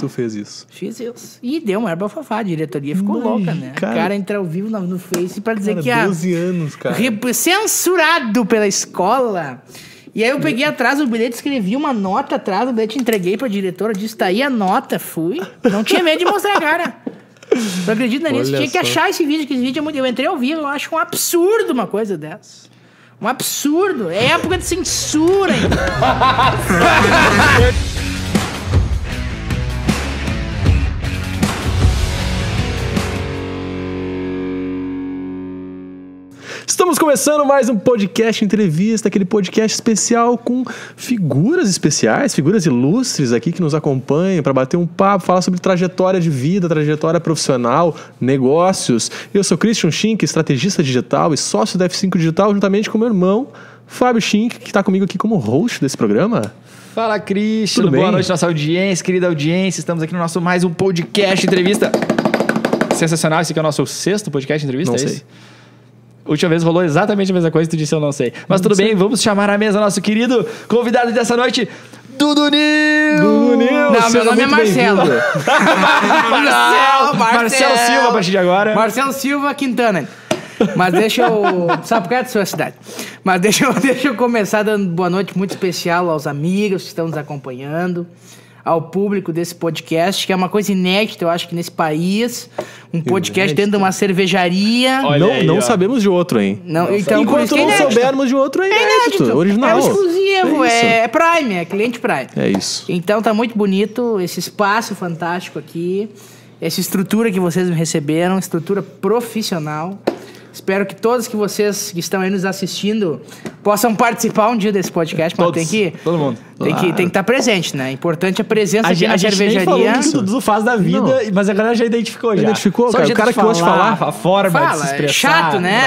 tu fez isso. Fiz isso. E deu uma erva fafá. A diretoria ficou louca, né? O cara entra ao vivo no Face pra dizer que... 12 anos, cara. Censurado pela escola. E aí eu peguei atrás do bilhete, escrevi uma nota atrás do bilhete, entreguei pra diretora, disse, tá aí a nota, fui. Não tinha medo de mostrar a cara. Tu acredita nisso? Tinha que achar esse vídeo, que esse vídeo é muito... Eu entrei ao vivo, eu acho um absurdo uma coisa dessa. Um absurdo. É época de censura, hein? Estamos começando mais um podcast entrevista, aquele podcast especial com figuras especiais, figuras ilustres aqui que nos acompanham para bater um papo, falar sobre trajetória de vida, trajetória profissional, negócios. Eu sou Christian Schink, estrategista digital e sócio da F5 Digital, juntamente com meu irmão Fábio Schink, que está comigo aqui como host desse programa. Fala, Christian. Boa noite, nossa audiência, querida audiência. Estamos aqui no nosso mais um podcast entrevista. Sensacional, esse aqui é o nosso 6º podcast entrevista, não é sei. Isso? Última vez rolou exatamente a mesma coisa e tu disse eu não sei. Mas tudo bem, vamos chamar à mesa nosso querido convidado dessa noite, Dudu Nils! Dudu Nils! Não, meu nome é Marcelo. Marcelo Silva a partir de agora. Marcelo Silva Quintana. Mas deixa eu... Sabe por que é da sua cidade? Mas deixa eu começar dando boa noite muito especial aos amigos que estão nos acompanhando, ao público desse podcast, que é uma coisa inédita, eu acho que nesse país, um podcast dentro de uma cervejaria. Não sabemos de outro, hein? Não, então, enquanto não soubermos de outro, é inédito, original. É exclusivo, é Prime, é cliente Prime. É isso. Então tá muito bonito esse espaço fantástico aqui, essa estrutura que vocês me receberam, estrutura profissional. Espero que todos que vocês que estão aí nos assistindo possam participar um dia desse podcast, mas todo mundo. Tem que estar presente, né? Importante a presença aqui na cervejaria. Nem falou o que o Dudu faz da vida, mas a galera já identificou. Identificou, só cara, o cara que gosta de falar. A forma de se expressar. É chato, né?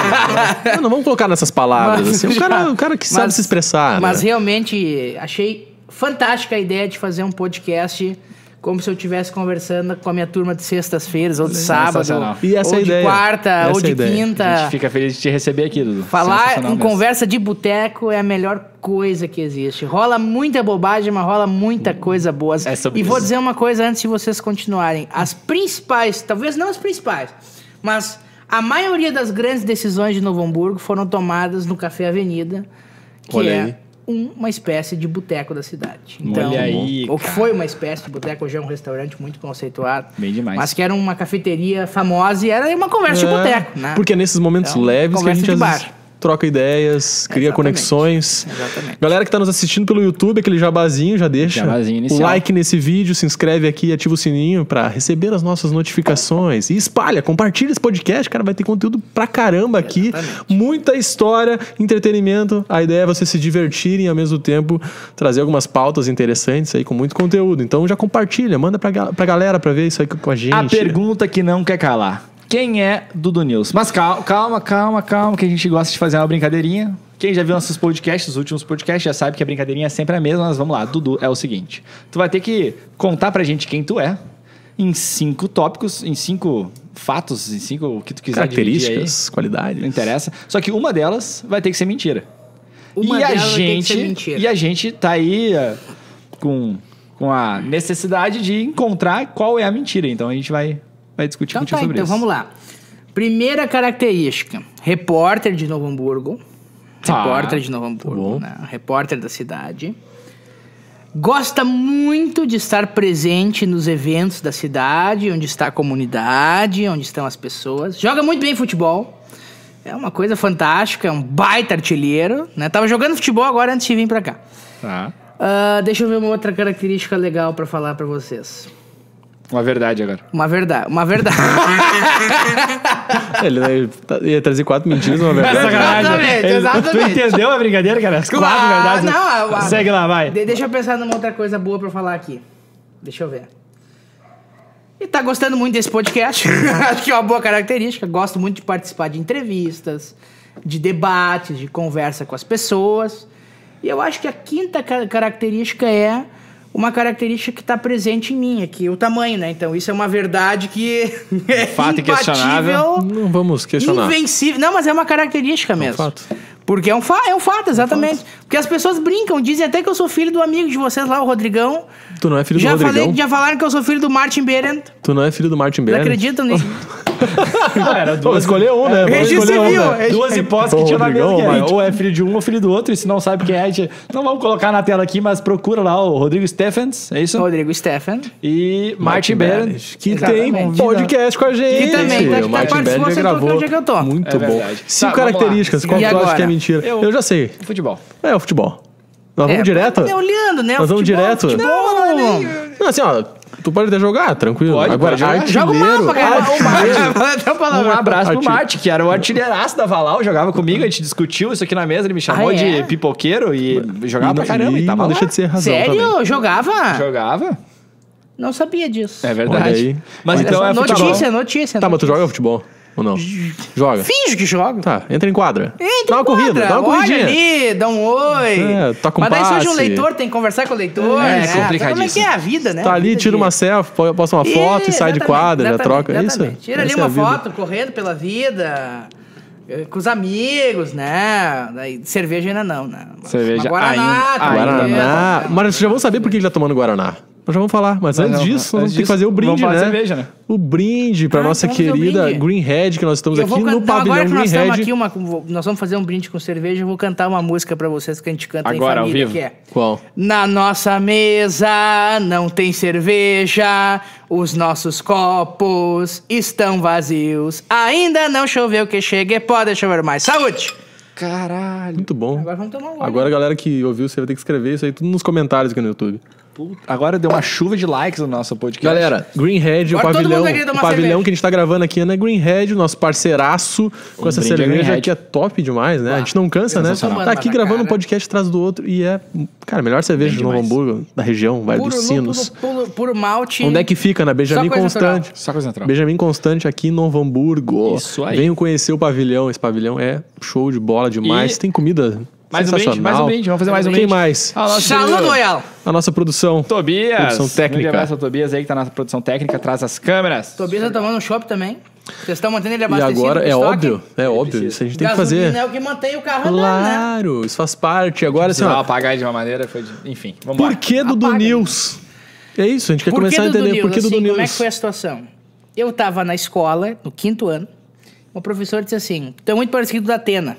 Não vamos colocar nessas palavras. Assim. O cara que sabe se expressar. Mas né? Realmente achei fantástica a ideia de fazer um podcast como se eu estivesse conversando com a minha turma de sextas-feiras, ou de sábado, e essa ou é de quarta, ou de quinta. A gente fica feliz de te receber aqui, Dudu. Falar em conversa de boteco é a melhor coisa que existe. Rola muita bobagem, mas rola muita coisa boa. E vou dizer uma coisa antes de vocês continuarem. As principais, talvez não as principais, mas a maioria das grandes decisões de Novo Hamburgo foram tomadas no Café Avenida, que uma espécie de boteco da cidade. Então, olha aí, ou que foi uma espécie de boteco, hoje é um restaurante muito conceituado. Bem demais. Mas que era uma cafeteria famosa e era uma conversa de boteco, né? Porque é nesses momentos leves que a gente às vezes troca ideias, cria conexões. Exatamente. Galera que está nos assistindo pelo YouTube, aquele jabazinho, já deixa o like nesse vídeo, se inscreve aqui, ativa o sininho para receber as nossas notificações. E espalha, compartilha esse podcast, cara, vai ter conteúdo pra caramba aqui. Exatamente. Muita história, entretenimento. A ideia é você se divertir e ao mesmo tempo trazer algumas pautas interessantes aí com muito conteúdo. Então já compartilha, manda pra galera pra ver isso aí com a gente. A pergunta que não quer calar. Quem é Dudu Nils? Mas calma, que a gente gosta de fazer uma brincadeirinha. Quem já viu nossos podcasts, os últimos podcasts, já sabe que a brincadeirinha é sempre a mesma, mas vamos lá. Dudu, é o seguinte. Tu vai ter que contar pra gente quem tu é, em 5 tópicos, em 5 fatos, em 5 o que tu quiser. Características, qualidades. Não interessa. Só que uma delas vai ter que ser mentira. E a gente tá aí com a necessidade de encontrar qual é a mentira. Então a gente vai discutir contigo sobre isso. Então vamos lá. Primeira característica. Repórter de Novo Hamburgo. Né? Repórter da cidade. Gosta muito de estar presente nos eventos da cidade, onde está a comunidade, onde estão as pessoas. Joga muito bem futebol. É uma coisa fantástica, é um baita artilheiro. Né? Tava jogando futebol agora antes de vir pra cá. Deixa eu ver uma outra característica legal pra falar pra vocês. Uma verdade agora. Uma verdade. Ele ia trazer 4 mentiras e uma verdade. Exatamente. Tu entendeu a brincadeira, cara? As 4 verdades. Não, segue lá, vai. Deixa eu pensar numa outra coisa boa pra falar aqui. Deixa eu ver. E tá gostando muito desse podcast. Acho que é uma boa característica. Gosto muito de participar de entrevistas, de debates, de conversa com as pessoas. E eu acho que a quinta característica é uma característica que está presente em mim, aqui, o tamanho, né? Então, isso é uma verdade que é fato inquestionável. Não vamos questionar. Invencível. Não, mas é uma característica mesmo. Fato. Porque é um fato, exatamente. Porque as pessoas brincam, dizem até que eu sou filho do amigo de vocês lá, o Rodrigão. Tu não é filho do Rodrigão? Já falaram que eu sou filho do Martin Berendt. Tu não é filho do Martin Berendt? Não acreditam nisso? Era duas... Escolher um, né? Duas hipóteses que tinha na mesa. Ou é filho de um ou filho do outro. E se não sabe quem é, a gente... Não vamos colocar na tela aqui, mas procura lá o Rodrigo Stephens, é isso? Rodrigo Steffen. E Martin Berendt. Que tem podcast com a gente. Que também. O Martin Berendt gravou. Onde é que eu tô? Muito bom. 5 características. Qual tu acha que é mentira? Eu já sei. Futebol. É o futebol. Nós vamos direto? Olhando, né? Nós vamos direto? Não, assim, ó... Tu pode até jogar, tranquilo. Pode, agora, joga o mapa, cara. Um abraço pro Marte, que era o artilheiraço da Valau, jogava comigo, a gente discutiu isso aqui na mesa, ele me chamou de pipoqueiro e jogava pra caramba. E tava não deixa de ser razão. Sério? Também. Jogava? Não sabia disso. É verdade. Mas então é notícia. Tá, mas tu joga futebol? Ou não? Joga. Finge que joga. Tá, entra em quadra. Dá uma corrida, dá uma corridinha. Olha ali, dá um oi. Toca um passe. Mas daí surge um passe. leitor, tem que conversar com o leitor. É complicadíssimo. Como é que é a vida, né? Tá ali, tira uma selfie, posta uma foto e sai de quadra, já troca. Isso. Tira ali uma foto, correndo pela vida, com os amigos, né? Daí, cerveja ainda não, né? Cerveja Guaraná. Guaraná. Mas vocês já vão saber por que ele tá tomando Guaraná. Nós já vamos falar, mas antes disso, nós temos que fazer o brinde, né? Cerveja, né? O brinde pra nossa querida Greenhead, que nós estamos aqui no pavilhão Greenhead. Nós vamos fazer um brinde com cerveja, eu vou cantar uma música pra vocês que a gente canta agora, em família. ao vivo. Que é: Qual? Na nossa mesa não tem cerveja, os nossos copos estão vazios. Ainda não choveu, que chegue, pode chover mais. Saúde! Caralho. Muito bom. Agora vamos tomar um Agora a galera que ouviu, você vai ter que escrever isso aí tudo nos comentários aqui no YouTube. Agora deu uma chuva de likes no nosso podcast. Galera, Greenhead, o pavilhão que a gente tá gravando aqui é Greenhead, o nosso parceiraço com essa cerveja que é top demais, né? A gente não cansa, né? Tá aqui gravando um podcast atrás do outro e é, cara, melhor cerveja de Novo Hamburgo, da região, Vale dos Sinos. Puro malte. Onde é que fica? Na Benjamin Constante. Só coisa natural. Benjamin Constante aqui em Novo Hamburgo. Isso aí. Venham conhecer o pavilhão, esse pavilhão é show de bola demais. Tem comida... Mais um brinde, vamos fazer mais um brinde. Quem mais? Saludo Royal. A nossa produção. Tobias. Produção técnica. Um abraço ao Tobias aí que tá na produção técnica, atrás das câmeras. Tobias tá tomando um chopp também. Vocês estão mantendo ele abastecido. E agora é óbvio, isso a gente tem que fazer. É o que mantém o carro andando, né? Claro, isso faz parte. Agora assim, apagar de uma maneira, enfim, vamos lá. Por que Dudu News? É isso, a gente quer começar a entender por que Dudu News. Como é que foi a situação? Eu tava na escola, no 5º ano, uma professora disse assim: "Tu é muito parecido da Atena."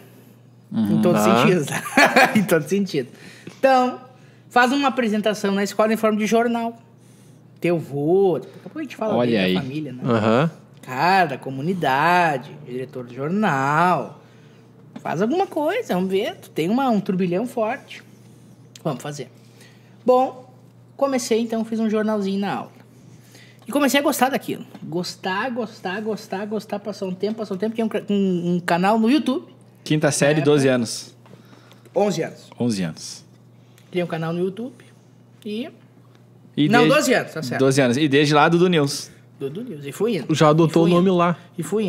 Em todos os sentidos. Em todo sentido. Então, faz uma apresentação na escola em forma de jornal. Teu vô, daqui a pouco a gente fala da família, né? Cara, da comunidade, diretor do jornal. Faz alguma coisa, vamos ver. Tu tem um turbilhão forte. Vamos fazer. Bom, comecei então, fiz um jornalzinho na aula. E comecei a gostar daquilo. Gostar. Passou um tempo. Tinha um canal no YouTube. Quinta série, 12 anos. 11 anos. 11 anos. Criei um canal no YouTube e 12 anos, tá certo. 12 anos. E desde lá, Dudu News. Dudu News. E fui indo. Já adotou o nome lá. E fui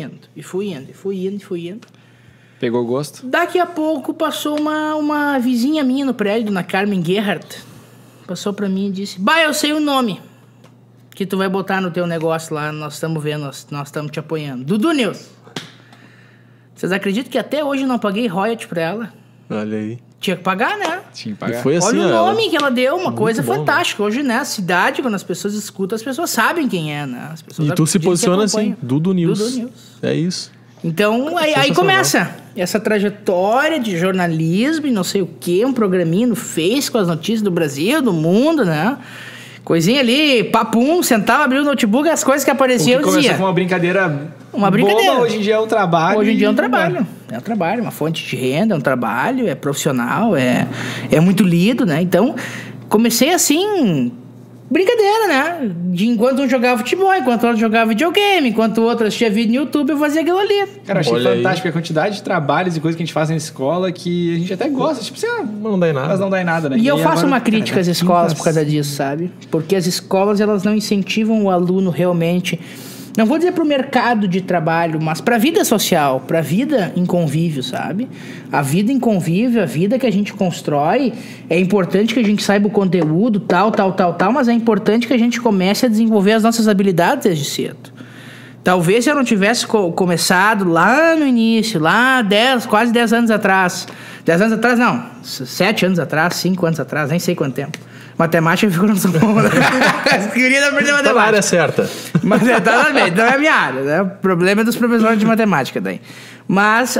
indo. Pegou gosto? Daqui a pouco passou uma vizinha minha no prédio, dona Carmen Gerhardt. Passou pra mim e disse: "Bah, eu sei o nome que tu vai botar no teu negócio lá. Nós estamos vendo, nós estamos te apoiando. Dudu News." Vocês acreditam que até hoje eu não paguei royalty pra ela? Olha aí. Tinha que pagar, né? Tinha que pagar. E foi assim, olha o nome que ela deu, uma coisa bom, fantástica. Né? Hoje, né, a cidade, quando as pessoas escutam, as pessoas sabem quem é, né? As pessoas e tu se posiciona assim, Dudu News. Dudu News. É isso. Então, aí começa essa trajetória de jornalismo e não sei o quê, um programinha no Face com as notícias do Brasil, do mundo, né? Coisinha ali, papum, sentava, abriu o notebook, as coisas que apareciam, eu dizia. Começou com uma brincadeira. Boba, hoje em dia é um trabalho. Hoje em dia é um trabalho. É um trabalho, uma fonte de renda, é um trabalho, é profissional, é muito lido, né? Então, comecei assim, brincadeira, né? De enquanto um jogava futebol, enquanto o outro jogava videogame, enquanto o outro assistia vídeo no YouTube, eu fazia aquilo ali. Cara, achei fantástico a quantidade de trabalhos e coisas que a gente faz na escola que a gente até gosta. Tipo, não dá em nada. Mas não dá em nada, né? E eu faço uma crítica às escolas por causa disso, sabe? Porque as escolas, elas não incentivam o aluno realmente... Não vou dizer para o mercado de trabalho, mas para a vida social, para a vida em convívio, sabe? A vida em convívio, a vida que a gente constrói, é importante que a gente saiba o conteúdo, tal, mas é importante que a gente comece a desenvolver as nossas habilidades desde cedo. Talvez se eu não tivesse começado lá no início, lá quase 10 anos atrás. 10 anos atrás, não. 7 anos atrás, 5 anos atrás, nem sei quanto tempo. Matemática ficou na sua mão. Queria aprender matemática. Tá na área certa. Mas exatamente, não é a minha área, né? O problema é dos professores de matemática daí. Mas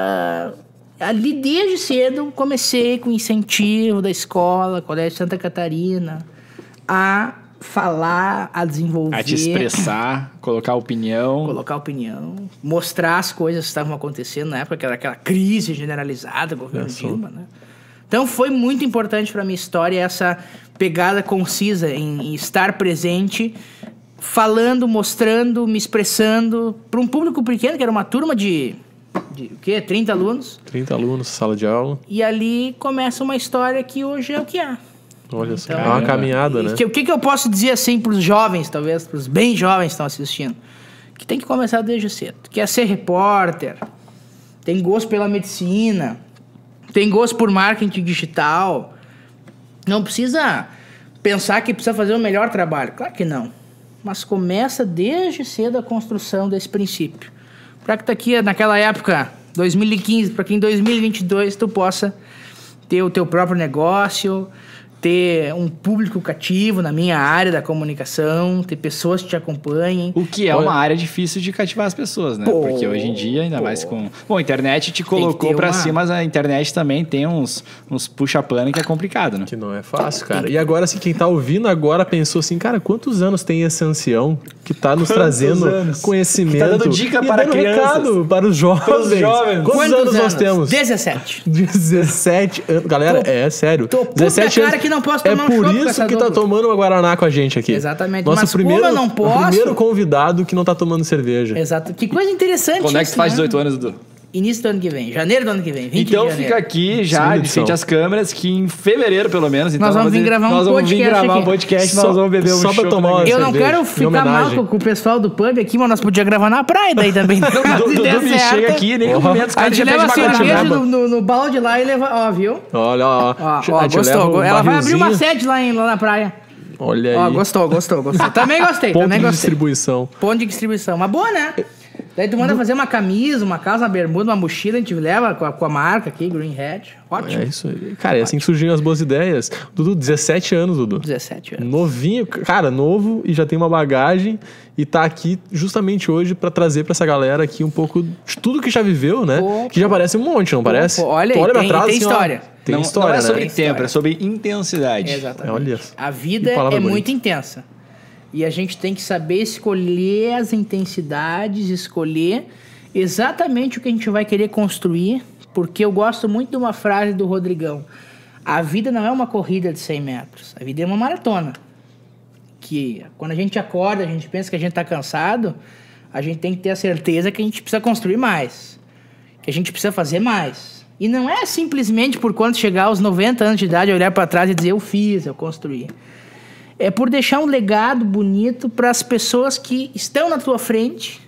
ali desde cedo comecei com incentivo da escola, Colégio Santa Catarina, a falar, a desenvolver. A te expressar, colocar opinião. Mostrar as coisas que estavam acontecendo na época, que era aquela crise generalizada do governo Dilma, né? Então foi muito importante para a minha história essa pegada concisa em estar presente, falando, mostrando, me expressando para um público pequeno, que era uma turma de o quê? 30 alunos. 30 alunos, sala de aula. E ali começa uma história que hoje é o que é. Olha só, é uma caminhada, né? O que eu posso dizer assim para os jovens, talvez, para os bem jovens que estão assistindo? Que tem que começar desde cedo. Quer ser repórter, tem gosto pela medicina, tem gosto por marketing digital. Não precisa pensar que precisa fazer o melhor trabalho. Claro que não. Mas começa desde cedo a construção desse princípio. Para que daqui, naquela época, 2015, para que em 2022 tu possa ter o teu próprio negócio, ter um público cativo na minha área da comunicação, ter pessoas que te acompanhem. O que é uma área difícil de cativar as pessoas, né? Porque hoje em dia, ainda mais com... Bom, a internet te colocou pra cima, mas a internet também tem uns puxa-plano que é complicado, né? Que não é fácil, cara. E agora, assim, quem tá ouvindo agora pensou assim, cara, quantos anos tem esse ancião que tá nos trazendo conhecimento? Que tá dando dica para crianças. Recado para os jovens. Quantos anos nós temos? 17. 17 anos. Galera, é sério. 17 anos. Que não posso tomar é por isso que tá tomando uma Guaraná com a gente aqui. Exatamente. Nosso mas primeiro, como eu não posso... O primeiro convidado que não tá tomando cerveja. Exato. Que coisa interessante. Quando é que tu faz 18 anos, Dudu? Início do ano que vem. Janeiro do ano que vem. 20 então de janeiro. Fica aqui já, de frente às câmeras, que em fevereiro, pelo menos... Então nós vamos vir gravar um podcast nós vamos beber um só pra tomar uma Eu cerveja, não quero ficar mal com o pessoal do pub aqui, mas nós podíamos gravar na praia daí também. Dudu me chega aqui, nem comenta os caras. A gente leva a cerveja no balde lá e leva... Ó, viu? Olha, ó. Gostou. Ela vai abrir uma sede lá na praia. Olha aí. Ó, gostou. Também gostei. Ponto de distribuição. Ponto de distribuição. Mas boa, né? Daí tu manda fazer uma camisa, uma calça, uma bermuda, uma mochila, a gente leva com a marca aqui, Green Hat. Ótimo. É isso aí. Cara, é assim que surgiram as boas ideias. Dudu, 17 anos, Dudu. 17 anos. Novinho, cara, novo e já tem uma bagagem e tá aqui justamente hoje pra trazer pra essa galera aqui um pouco de tudo que já viveu, né? Que já parece um monte, não parece? Olha aí, tem assim, história. Tem história, não é né? sobre tempo, é sobre intensidade. Exatamente. Olha. A vida é muito intensa. E a gente tem que saber escolher as intensidades, escolher exatamente o que a gente vai querer construir, porque eu gosto muito de uma frase do Rodrigão. A vida não é uma corrida de 100 metros, a vida é uma maratona. Que quando a gente acorda, a gente pensa que a gente está cansado, a gente tem que ter a certeza que a gente precisa construir mais, que a gente precisa fazer mais. E não é simplesmente por quando chegar aos 90 anos de idade, olhar para trás e dizer eu fiz, eu construí. É por deixar um legado bonito para as pessoas que estão na tua frente,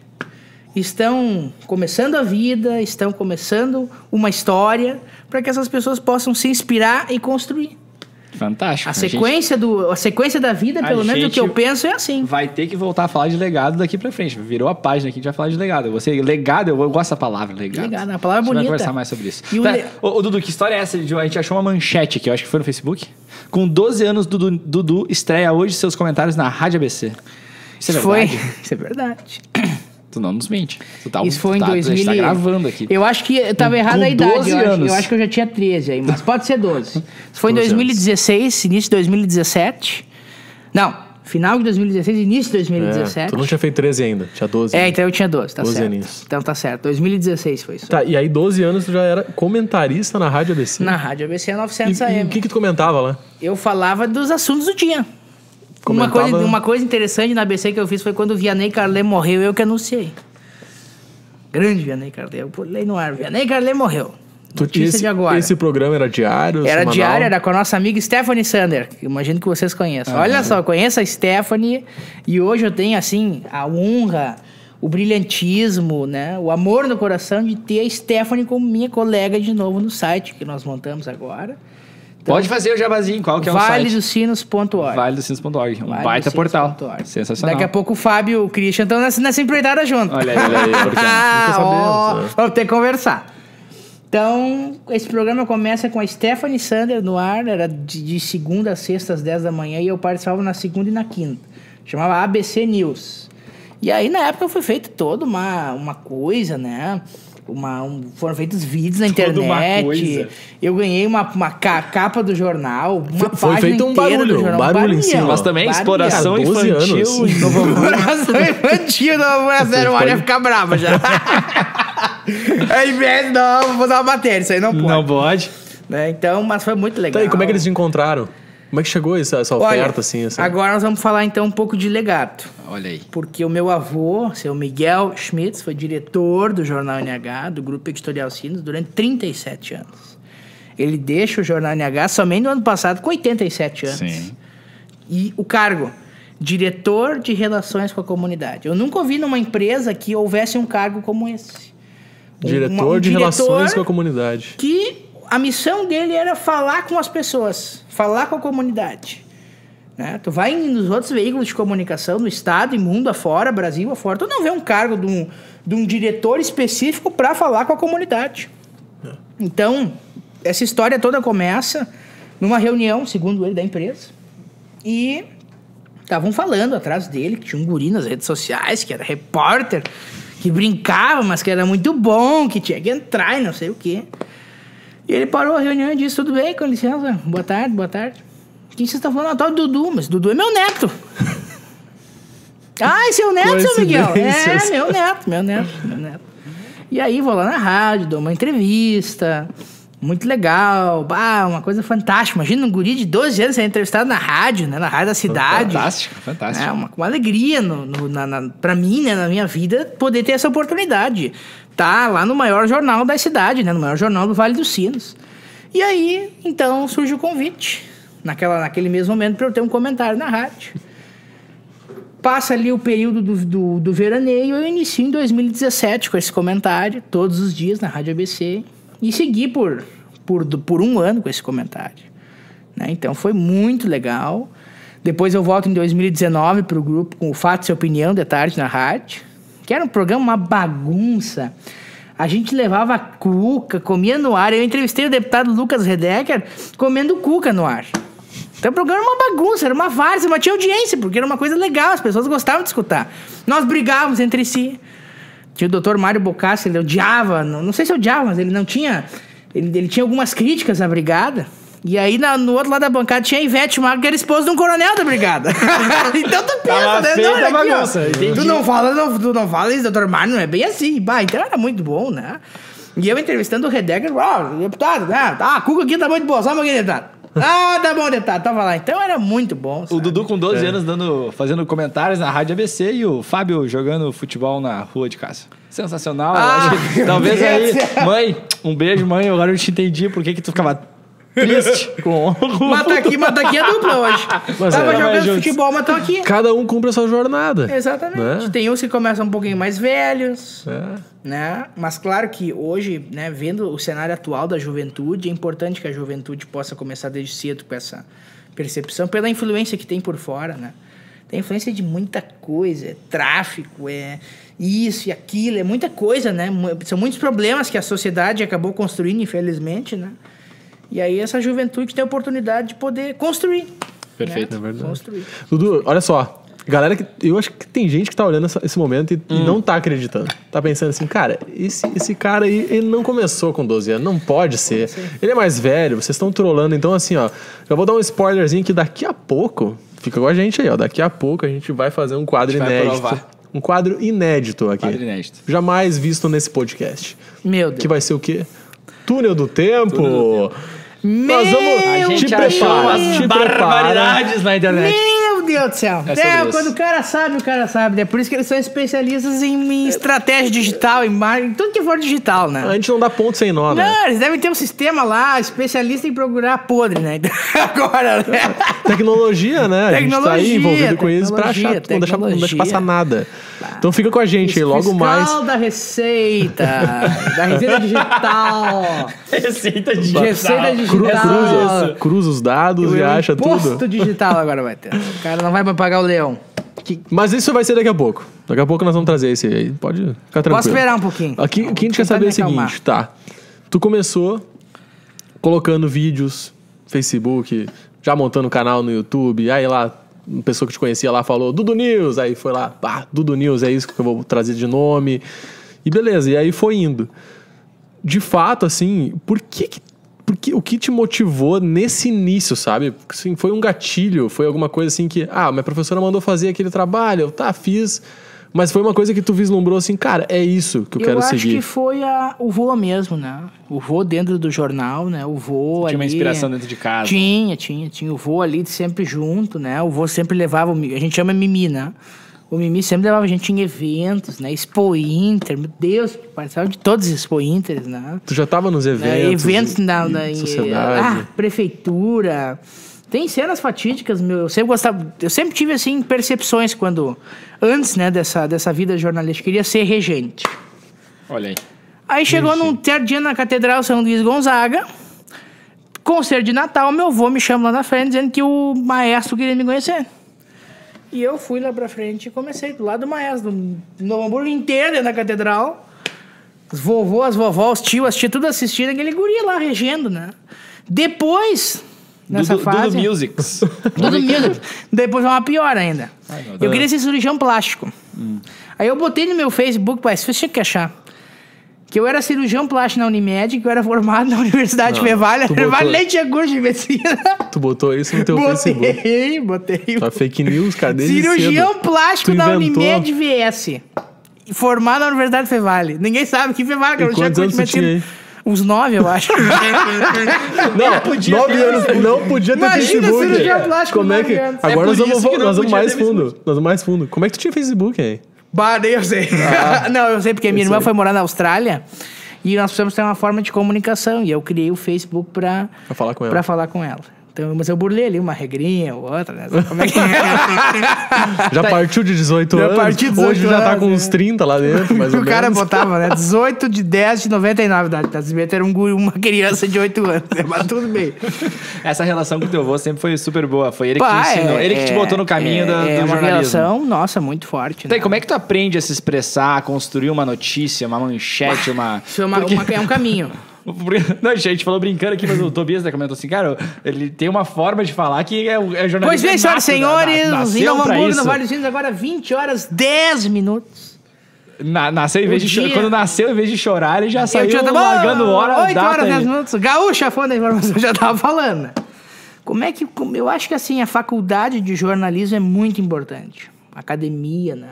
estão começando a vida, estão começando uma história, para que essas pessoas possam se inspirar e construir. Fantástico. A sequência da vida, pelo menos o que eu penso, é assim. Vai ter que voltar a falar de legado daqui pra frente. Virou a página aqui, a gente vai falar de legado. Legado, eu gosto da palavra, legado. Legado, a palavra é bonita. A gente vai conversar mais sobre isso. Ô, Dudu, que história é essa? A gente achou uma manchete aqui, eu acho que foi no Facebook. Com 12 anos, Dudu estreia hoje seus comentários na Rádio ABC. Isso é verdade? Isso é verdade. Tu não nos mente. Isso foi em 2000. A gente tá gravando aqui. Eu acho que estava errada a idade. Eu acho que eu já tinha 13 aí, mas pode ser 12. Isso foi em 2016, início de 2017. Não, final de 2016, início de 2017. Tu não tinha feito 13 ainda, tinha 12. Então eu tinha 12, tá 12 certo. Aninhos. Então tá certo, 2016 foi isso. Tá, e aí 12 anos tu já era comentarista na Rádio ABC. Na Rádio ABC 900 AM. E o que tu comentava lá? Eu falava dos assuntos do dia. Uma coisa interessante na ABC que eu fiz foi quando o Vianney Carlet morreu, eu que anunciei. Grande Vianney Carlet, eu pulei no ar. Vianney Carlet morreu. Notícia de agora. Esse programa era diário? Era semanal? Diário, era com a nossa amiga Stephanie Sander, que imagino que vocês conheçam. Olha só, eu conheço a Stephanie e hoje eu tenho, assim, a honra, o brilhantismo, né? O amor no coração de ter a Stephanie como minha colega de novo no site que nós montamos agora. Então, pode fazer o jabazinho. Qual que é o site? valedosinos.org. Valedosinos.org. Um baita portal. Sensacional. Daqui a pouco o Fábio e o Christian estão nessa empreitada junto. Olha aí. Vamos ter que conversar. Então, esse programa começa com a Stephanie Sander no ar, era de segunda a sexta às 10 da manhã, e eu participava na segunda e na quinta. Chamava ABC News. E aí, na época, foi feita toda uma coisa, né? Foram feitos vídeos na internet. Eu ganhei uma capa do jornal, uma foi página feito um barulho em cima. Mas também exploração infantil. Exploração infantil, a Zero Hora ia ficar brava já. Ao invés, não, vou fazer uma matéria, isso aí não pode. Não pode. Né? Então, mas foi muito legal. Tá, e como é que eles se encontraram? Como é que chegou essa oferta, assim? Agora nós vamos falar, então, um pouco de legado. Olha aí. Porque o meu avô, seu Miguel Schmitz, foi diretor do Jornal NH, do Grupo Editorial Sinos, durante 37 anos. Ele deixa o Jornal NH somente no ano passado, com 87 anos. Sim. E o cargo, diretor de relações com a comunidade. Eu nunca ouvi numa empresa que houvesse um cargo como esse. Diretor de relações com a comunidade. Que a missão dele era falar com as pessoas, falar com a comunidade. Né? Tu vai nos outros veículos de comunicação, no estado e mundo afora, Brasil afora, tu não vê um cargo de um diretor específico para falar com a comunidade. Então, essa história toda começa numa reunião, segundo ele, da empresa. E estavam falando atrás dele, que tinha um guri nas redes sociais, que era repórter, que brincava, mas que era muito bom, que tinha que entrar e não sei o quê. E ele parou a reunião e disse, tudo bem, com licença, boa tarde. Quem vocês estão falando? Tal Dudu, mas Dudu é meu neto. Esse é o neto, seu Miguel? É, meu neto. E aí vou lá na rádio, dou uma entrevista, muito legal, uma coisa fantástica. Imagina um guri de 12 anos ser entrevistado na rádio, né? Na rádio da cidade. Fantástico. É uma alegria pra mim, né? Na minha vida, poder ter essa oportunidade. Tá lá no maior jornal da cidade, né? No maior jornal do Vale dos Sinos. E aí, então, surge o convite. Naquele mesmo momento, para eu ter um comentário na rádio. Passa ali o período do veraneio, eu inicio em 2017 com esse comentário, todos os dias na Rádio ABC. E segui por um ano com esse comentário. Né? Então, foi muito legal. Depois eu volto em 2019 para o grupo com o Fato e Opinião, de tarde, na rádio. Que era um programa, uma bagunça. A gente levava cuca, comia no ar. Eu entrevistei o deputado Lucas Redecker comendo cuca no ar. Então o programa era uma bagunça, era uma várzea, mas tinha audiência, porque era uma coisa legal, as pessoas gostavam de escutar. Nós brigávamos entre si. Tinha o doutor Mário Bocassi, ele odiava, não sei se odiava, mas ele não tinha... Ele tinha algumas críticas à brigada. E aí, no outro lado da bancada, tinha a Ivete Mago, que era esposa de um coronel da brigada. Então tu pensa, né? Não, era bagunça, tu não fala isso, doutor Mário, não é bem assim. Então era muito bom, né? E eu entrevistando o Redecker, deputado, né? A cuca aqui tá muito boa, só um pouquinho, deputado. Tá bom, deputado, tava lá. Então era muito bom, sabe? O Dudu com 12 anos fazendo comentários na Rádio ABC e o Fábio jogando futebol na rua de casa. Sensacional. Eu acho que, talvez aí... Mãe, um beijo, mãe. Agora eu te entendi por que tu ficava triste com... Mata aqui é dupla hoje. Tava jogando futebol, mas tô aqui. Cada um cumpre a sua jornada. Exatamente. Né? Tem uns que começam um pouquinho mais velhos, né? Mas claro que hoje, né, vendo o cenário atual da juventude, é importante que a juventude possa começar desde cedo com essa percepção, pela influência que tem por fora, né? Tem influência de muita coisa, é tráfico, é isso e aquilo, é muita coisa, né? São muitos problemas que a sociedade acabou construindo, infelizmente, né? E aí essa juventude tem a oportunidade de poder construir. Perfeito, né? É verdade. Construir. Dudu, olha só. Galera, eu acho que tem gente que tá olhando esse momento e não tá acreditando. Tá pensando assim, cara, esse cara aí, ele não começou com 12 anos, não pode ser. Ele é mais velho, vocês estão trolando. Então, assim, ó, já vou dar um spoilerzinho que daqui a pouco, fica com a gente aí, ó, daqui a pouco a gente vai fazer um quadro inédito. Um quadro inédito aqui. Quadro inédito. Jamais visto nesse podcast. Meu Deus. Que vai ser o quê? Túnel do Tempo. Nós vamos te preparar. Barbaridades na internet. Meu Deus do céu. Quando o cara sabe. É por isso que eles são especialistas em estratégia digital, em marketing, tudo que for digital, né? A gente não dá ponto sem nó, né? Não, eles devem ter um sistema lá, especialista em procurar podre, né? Agora, né? Tecnologia, né? A gente tá aí envolvido com isso pra achar, não deixa passar nada. Então fica com a gente aí, logo mais. Fiscal da Receita. Da Receita Digital. Receita Digital. Cruza os dados e acha tudo. Imposto digital agora vai ter. O cara não vai mais pagar o leão. Mas isso vai ser daqui a pouco. Daqui a pouco nós vamos trazer esse aí. Pode ficar tranquilo. Posso esperar um pouquinho? Aqui a gente quer saber o seguinte, tá? Tu começou colocando vídeos no Facebook, já montando o canal no YouTube, aí lá, uma pessoa que te conhecia lá falou Dudu News, aí foi lá, Dudu News, é isso que eu vou trazer de nome. E beleza, e aí foi indo. De fato, assim, o que te motivou nesse início, sabe? Assim, foi um gatilho, foi alguma coisa assim que... minha professora mandou fazer aquele trabalho, fiz... Mas foi uma coisa que tu vislumbrou assim, cara, é isso que eu quero seguir. Eu acho que foi o vô mesmo, né? O vô dentro do jornal, né? O vô ali... Tinha uma inspiração dentro de casa. Tinha o vô ali sempre junto, né? O vô sempre levava... A gente chama Mimi, né? O Mimi sempre levava a gente em eventos, né? Expo Inter, meu Deus, participava de todos os Expo Inters, né? Tu já tava nos eventos? Eventos na sociedade. Prefeitura. Tem cenas fatídicas, meu. Eu sempre tive, assim, percepções antes, né, dessa vida jornalística, queria ser regente. Olha aí. Aí chegou num certo dia na Catedral São Luís Gonzaga, concerto de Natal, meu avô me chama lá na frente dizendo que o maestro queria me conhecer. E eu fui lá pra frente e comecei do lado do maestro, do Novo Hamburgo inteiro dentro da catedral. Os vovôs, as vovós, os tios, as tias, tudo assistindo, aquele guri lá regendo, né? Depois, nessa fase... Dudu Musics. Dudu Musics. Depois é uma pior ainda. Eu queria ser cirurgião plástico. Aí eu botei no meu Facebook, pai, você tinha que achar, que eu era cirurgião plástico na Unimed, que eu era formado na Universidade Fevale. Fevale nem tinha curso de medicina. Tu botou isso no teu Facebook? Botei. Tá fake news, cara, desde cirurgião cedo. Plástico da Unimed VS. Formado na Universidade Fevale. Ninguém sabe que Fevale, cara. E quantos anos tu tinha aí? Uns 9, eu acho. Não, 9 anos não podia ter Imagina, Facebook. cirurgião plástico. Como é que... Agora nós vamos mais fundo. Nós vamos mais fundo. Como é que tu tinha Facebook aí? Nem eu sei. Não, eu sei porque minha irmã foi morar na Austrália e nós precisamos ter uma forma de comunicação. E eu criei o Facebook pra falar com ela. Então, mas eu burlei ali uma regrinha ou outra, né? Como é que já partiu de 18 anos? Partiu de 18 hoje já tá com uns 30 lá dentro, mais ou menos. O cara botava, né? 18 de 10 de 99 da idade. Era uma criança de 8 anos, né? Mas tudo bem. Essa relação com o teu avô sempre foi super boa. Foi ele que te ensinou, ele que te botou no caminho do jornalismo. Uma relação, nossa, muito forte. Então, né? Como é que tu aprende a se expressar, a construir uma notícia, uma manchete, Isso é um caminho. Não, a gente falou brincando aqui, mas o Tobias comentou assim, cara, ele tem uma forma de falar que é jornalista. Pois bem, senhoras e senhores, em Novo Hamburgo, no Vale dos Sinos, agora 20 horas 10 minutos. Nasceu em vez de quando nasceu, em vez de chorar, ele já saiu largando hora. 8 horas 10 minutos. Gaúcha, fonte da informação, já tava falando. Eu acho que assim, a faculdade de jornalismo é muito importante. A academia, né?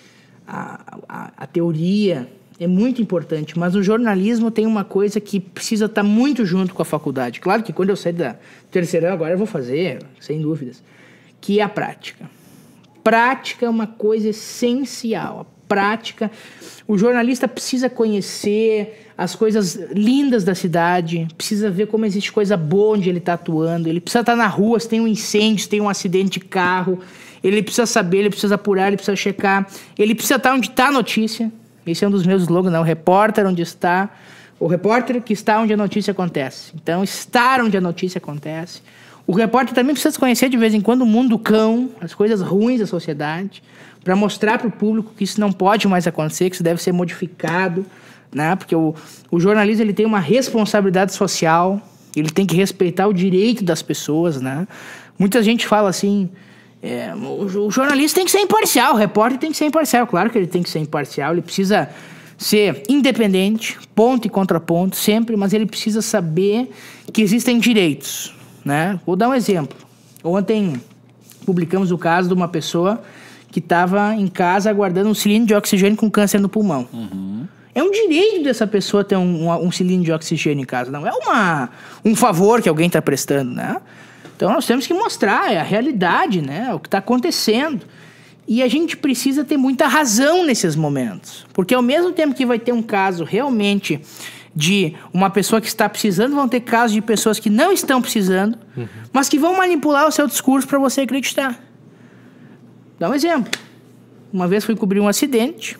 A teoria é muito importante, mas o jornalismo tem uma coisa que precisa estar muito junto com a faculdade. Claro que quando eu sair da terceirão, agora eu vou fazer, sem dúvidas, que é a prática. Prática é uma coisa essencial. A prática, o jornalista precisa conhecer as coisas lindas da cidade, precisa ver como existe coisa boa onde ele está atuando, ele precisa estar na rua, se tem um incêndio, se tem um acidente de carro, ele precisa saber, ele precisa apurar, ele precisa checar, ele precisa estar onde está a notícia. Esse é um dos meus slogans, né? O repórter que está onde a notícia acontece. Então, estar onde a notícia acontece. O repórter também precisa conhecer de vez em quando o mundo cão, as coisas ruins da sociedade, para mostrar para o público que isso não pode mais acontecer, que isso deve ser modificado, né? Porque o jornalismo ele tem uma responsabilidade social, ele tem que respeitar o direito das pessoas, né? Muita gente fala assim... o jornalista tem que ser imparcial, o repórter tem que ser imparcial. Claro que ele tem que ser imparcial, ele precisa ser independente, ponto e contraponto, sempre, mas ele precisa saber que existem direitos, né? Vou dar um exemplo. Ontem publicamos o caso de uma pessoa que estava em casa aguardando um cilindro de oxigênio com câncer no pulmão. Uhum. É um direito dessa pessoa ter um cilindro de oxigênio em casa, não é um favor que alguém está prestando, né? Então nós temos que mostrar, a realidade, né? O que está acontecendo. E a gente precisa ter muita razão nesses momentos. Porque ao mesmo tempo que vai ter um caso realmente de uma pessoa que está precisando, vão ter casos de pessoas que não estão precisando, mas que vão manipular o seu discurso para você acreditar. Dá um exemplo. Uma vez fui cobrir um acidente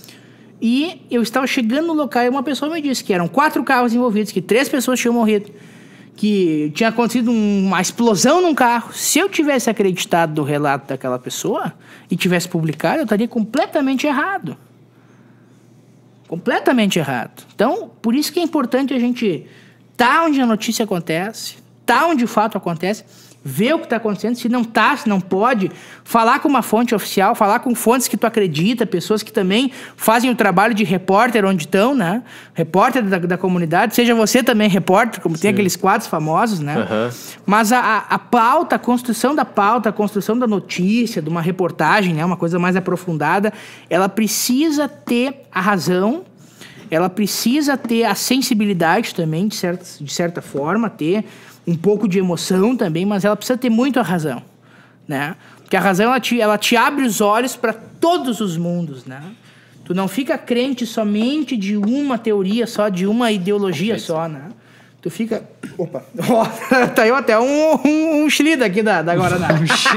e eu estava chegando no local e uma pessoa me disse que eram 4 carros envolvidos, que 3 pessoas tinham morrido, que tinha acontecido uma explosão num carro. Se eu tivesse acreditado do relato daquela pessoa e tivesse publicado, eu estaria completamente errado. Completamente errado. Então, por isso que é importante a gente estar onde a notícia acontece, estar onde o fato acontece, ver o que está acontecendo, se não pode, falar com uma fonte oficial, falar com fontes que tu acredita, pessoas que também fazem o trabalho de repórter onde estão, né? Repórter da comunidade, seja você também repórter, como tem aqueles quadros famosos, né? Mas a pauta, a construção da pauta, a construção da notícia, de uma reportagem, né? Uma coisa mais aprofundada, ela precisa ter a razão, ela precisa ter a sensibilidade também, de certa forma, ter um pouco de emoção também, mas ela precisa ter muito a razão, né? Porque a razão, ela te abre os olhos para todos os mundos, né? Tu não fica crente somente de uma teoria só, de uma ideologia só, né? Tu fica... Opa! Tá eu até um Schlida aqui da Guaraná.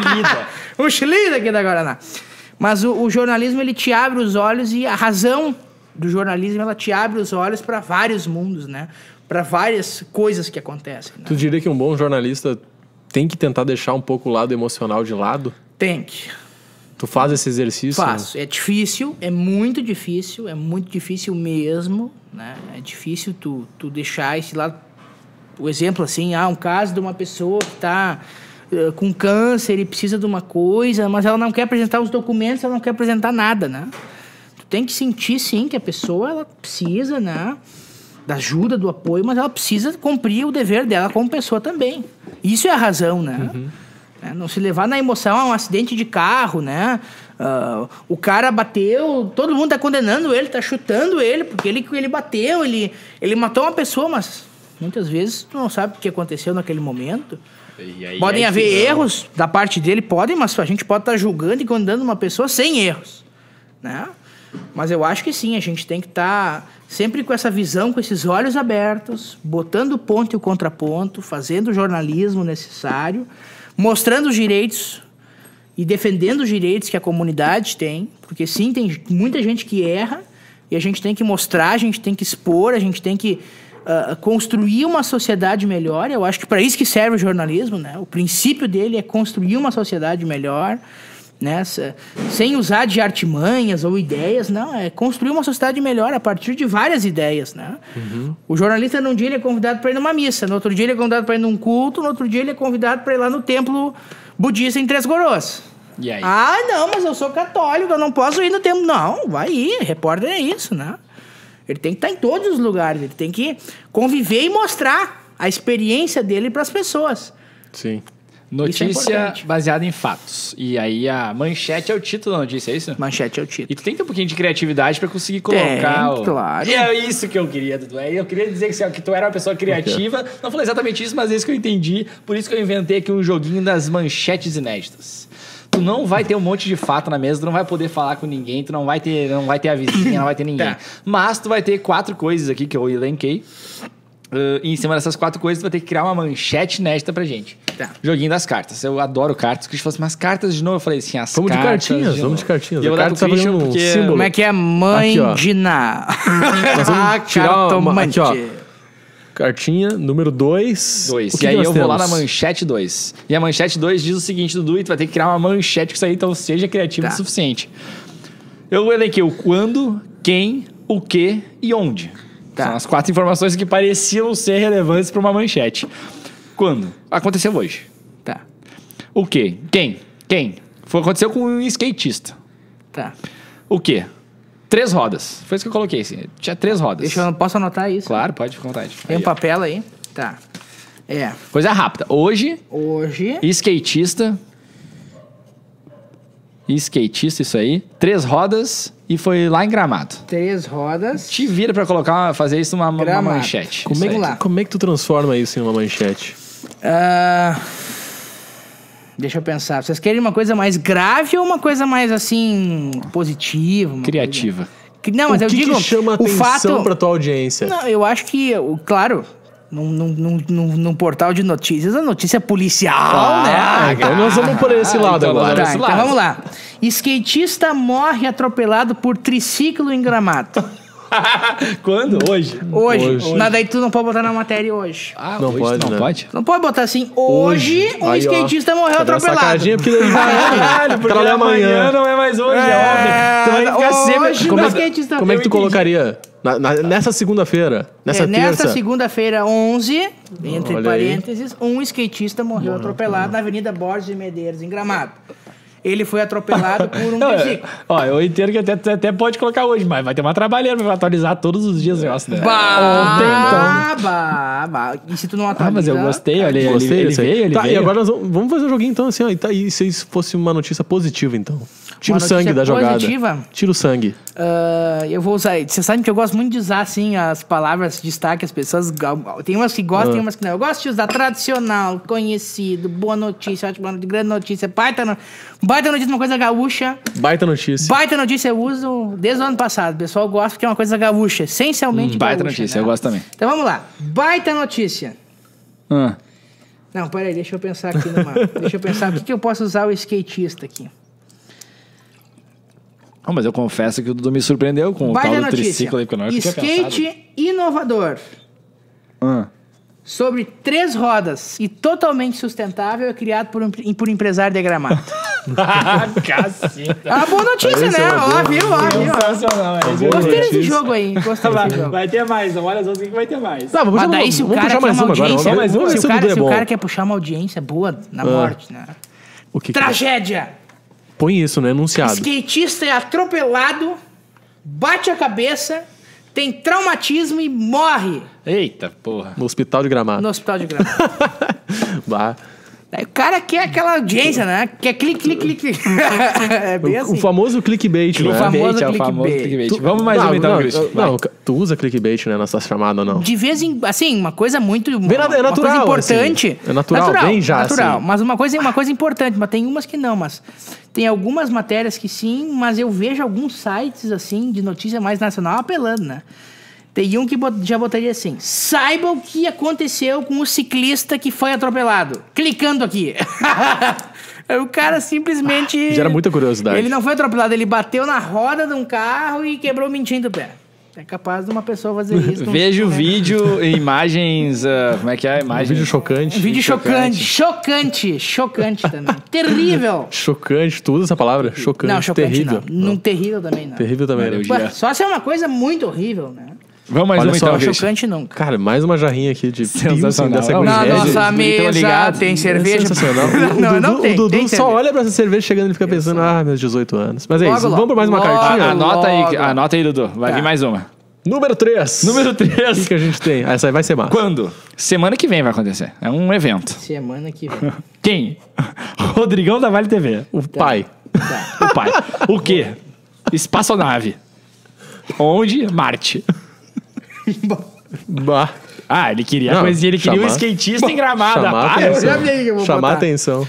Um Schlida aqui da Guaraná. Mas o jornalismo, ele te abre os olhos, e a razão do jornalismo, ela te abre os olhos para vários mundos, né? Para várias coisas que acontecem. Né? Tu diria que um bom jornalista tem que tentar deixar um pouco o lado emocional de lado? Tem que. Tu faz esse exercício? Faço. É difícil, é muito difícil mesmo, né? É difícil tu deixar esse lado... O exemplo, assim, um caso de uma pessoa que está com câncer e precisa de uma coisa, mas ela não quer apresentar os documentos, ela não quer apresentar nada, né? Tu tem que sentir, sim, que a pessoa, ela precisa, né, da ajuda, do apoio, mas ela precisa cumprir o dever dela como pessoa também. Isso é a razão, né? Não se levar na emoção a um acidente de carro, né? O cara bateu, todo mundo tá condenando ele, tá chutando ele, porque ele bateu, ele matou uma pessoa, mas muitas vezes tu não sabe o que aconteceu naquele momento. Podem haver erros da parte dele, mas a gente pode estar julgando e condenando uma pessoa sem erros, né? Mas eu acho que sim, a gente tem que estar sempre com essa visão, com esses olhos abertos, botando o ponto e o contraponto, fazendo o jornalismo necessário, mostrando os direitos e defendendo os direitos que a comunidade tem, porque sim, tem muita gente que erra e a gente tem que mostrar, a gente tem que expor, a gente tem que construir uma sociedade melhor. Eu acho que para isso que serve o jornalismo, né? O princípio dele é construir uma sociedade melhor, né? Sem usar de artimanhas ou ideias, não, é construir uma sociedade melhor a partir de várias ideias, né? O jornalista, num dia ele é convidado para ir numa missa, no outro dia ele é convidado para ir num culto, no outro dia ele é convidado para ir lá no templo budista em Três Coroas. E aí? Não, mas eu sou católico, eu não posso ir no templo. Não, vai ir, repórter é isso, né? Ele tem que estar em todos os lugares, ele tem que conviver e mostrar a experiência dele para as pessoas. Sim. Notícia baseada em fatos. E aí a manchete é o título da notícia, é isso? Manchete é o título. E tu tem que ter um pouquinho de criatividade pra conseguir colocar... Claro. E é isso que eu queria, Dudu. Eu queria dizer que tu era uma pessoa criativa. Não falei exatamente isso, mas é isso que eu entendi. Por isso que eu inventei aqui um joguinho das manchetes inéditas. Tu não vai ter um monte de fato na mesa, tu não vai poder falar com ninguém, tu não vai ter a vizinha, não vai ter ninguém. Mas tu vai ter 4 coisas aqui que eu elenquei. E em cima dessas 4 coisas, tu vai ter que criar uma manchete inédita pra gente. Joguinho das cartas. Eu adoro cartas. O Christian falou assim, mas cartas de novo? Eu falei assim, vamos cartas de cartinhas, vamos de cartinhas. E eu vou dar pro Christian porque... símbolo. Como é que é? Mãe de Ná. Nós vamos tirar uma... Aqui, ó. Cartinha número 2. E aí eu vou lá na manchete 2. E a manchete 2 diz o seguinte, Dudu, e tu vai ter que criar uma manchete com isso aí, então seja criativo o suficiente. Eu elenquei o quando, quem, o que e onde. São as 4 informações que pareciam ser relevantes para uma manchete. Quando? Aconteceu hoje. O quê? Quem? Aconteceu com um skatista. O quê? 3 rodas. Foi isso que eu coloquei, assim. Tinha 3 rodas. Posso anotar isso? Claro, pode, ficar à vontade. Tem um papel aí? Coisa rápida. Hoje. Skatista, isso aí. 3 rodas e foi lá em Gramado. 3 rodas. Te vira pra fazer isso numa manchete. Como é que tu transforma isso em uma manchete? Deixa eu pensar. Vocês querem uma coisa mais grave ou uma coisa mais, assim, positiva? Criativa. Não, mas eu digo... O que chama atenção pra tua audiência? Não, eu acho que, claro... Num portal de notícias, a notícia policial, né? Então nós vamos por esse lado agora. Tá, então vamos lá. Skatista morre atropelado por triciclo em Gramado. Quando? Hoje. Mas daí tu não pode botar na matéria hoje. Não hoje pode, não né? pode? Não pode botar assim, hoje um Aí, skatista morreu atropelado. Sacadinha, porque daí Caralho, porque amanhã não é mais hoje, é óbvio. Então vai ficar sempre... Como é que tu colocaria? Nessa segunda-feira? Nessa terça? Nessa segunda-feira, 11, entre Olha parênteses, um skatista morreu atropelado na Avenida Borges de Medeiros, em Gramado. Ele foi atropelado por um triciclo. Ó, eu entendo que até pode colocar hoje, mas vai ter uma trabalheira pra atualizar todos os dias o negócio, né? E se tu não atualiza... mas eu gostei, olha, ele veio. E agora vamos fazer um joguinho então, assim, ó. E se isso fosse uma notícia positiva, então? Tira o sangue da jogada. Positiva? Tira o sangue. Eu vou usar... Você sabe que eu gosto muito de usar, assim, as palavras destaque, as pessoas... Tem umas que gostam, tem umas que não. Eu gosto de usar tradicional, conhecido, boa notícia, ótima notícia, grande notícia, baita notícia, uma coisa gaúcha. Baita notícia. Baita notícia eu uso desde o ano passado. O pessoal gosta porque é uma coisa gaúcha, essencialmente gaúcha. Baita notícia, né? Eu gosto também. Então vamos lá. Baita notícia. Não, peraí, deixa eu pensar aqui numa... Deixa eu pensar, o que eu posso usar o skatista aqui? Mas eu confesso que o Dudu me surpreendeu com o tal do triciclo aí, porque eu não tinha skate inovador. Sobre 3 rodas e totalmente sustentável é criado por empresário de Gramado. Caceta. É uma boa notícia, né? Óbvio. Sensacional. Gostei desse jogo aí. Vai ter mais, olha as outras que vai ter mais. Tá, mas daí se o cara quer uma audiência... Se o cara quer quer puxar uma audiência boa na morte, né? Tragédia! Põe isso no enunciado. Skatista é atropelado, bate a cabeça, tem traumatismo e morre. Eita, porra. No hospital de Gramado. No hospital de Gramado. Aí o cara quer aquela audiência, né? Quer clique. É bem assim. O famoso clickbait, né? O famoso clickbait. Vamos mais um então, Cristian. Não, tu usa clickbait, né? Nessa chamada ou não? De vez em... Assim, uma coisa muito... É natural, uma coisa importante. Assim. É natural, vem já, natural. Assim. Mas uma coisa importante, mas tem umas que não, mas... Tem algumas matérias que sim, mas eu vejo alguns sites, assim, de notícia mais nacional apelando, né? Tem um que já botaria assim: saiba o que aconteceu com o ciclista que foi atropelado. Clicando aqui. O cara simplesmente... Gera muita curiosidade. Ele não foi atropelado, ele bateu na roda de um carro e quebrou o mentinho do pé. É capaz de uma pessoa fazer isso. Veja o vídeo, imagens... como é que é a imagem? Um vídeo chocante. Um vídeo chocante. Chocante também. Terrível. Chocante, tu usa essa palavra? Chocante. Não, chocante terrível. não. Terrível também não. Terrível também. Ué, só se é uma coisa muito horrível, né? Vamos mais uma então, chocante nunca. Cara, mais uma jarrinha aqui de sensacional. Dessa na nossa mesa tem cerveja. Não tem. O Dudu só olha pra essa cerveja chegando e fica pensando, meus 18 anos. Mas é isso, vamos por mais uma cartinha? Anota aí, Dudu. Vai vir mais uma. Número 3. O que a gente tem? Essa aí vai ser massa. Quando? Semana que vem vai acontecer. É um evento. Semana que vem. Quem? Rodrigão da Vale TV. O pai. O pai. O quê? Espaçonave. Onde? Marte. Ele queria a coisinha. Ele queria um skatista em Gramado. Chamar atenção.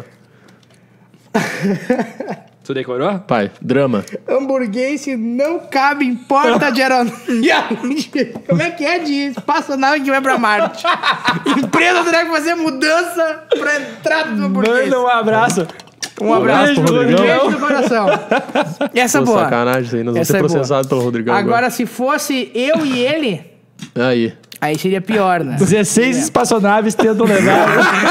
Tu decorou? Pai, drama. Hamburguense não cabe em porta de aeronave. Como é que é de espaçonave que vai pra Marte? Empresa terá que fazer mudança pra entrada do hamburguense. Manda um abraço. Um abraço pro Rodrigão. Beijo no coração. Essa é boa. Sacanagem isso aí. Nós vamos ser processados pelo Rodrigão. Agora, se fosse eu e ele... Aí seria pior, né? 16 espaçonaves tentam levar.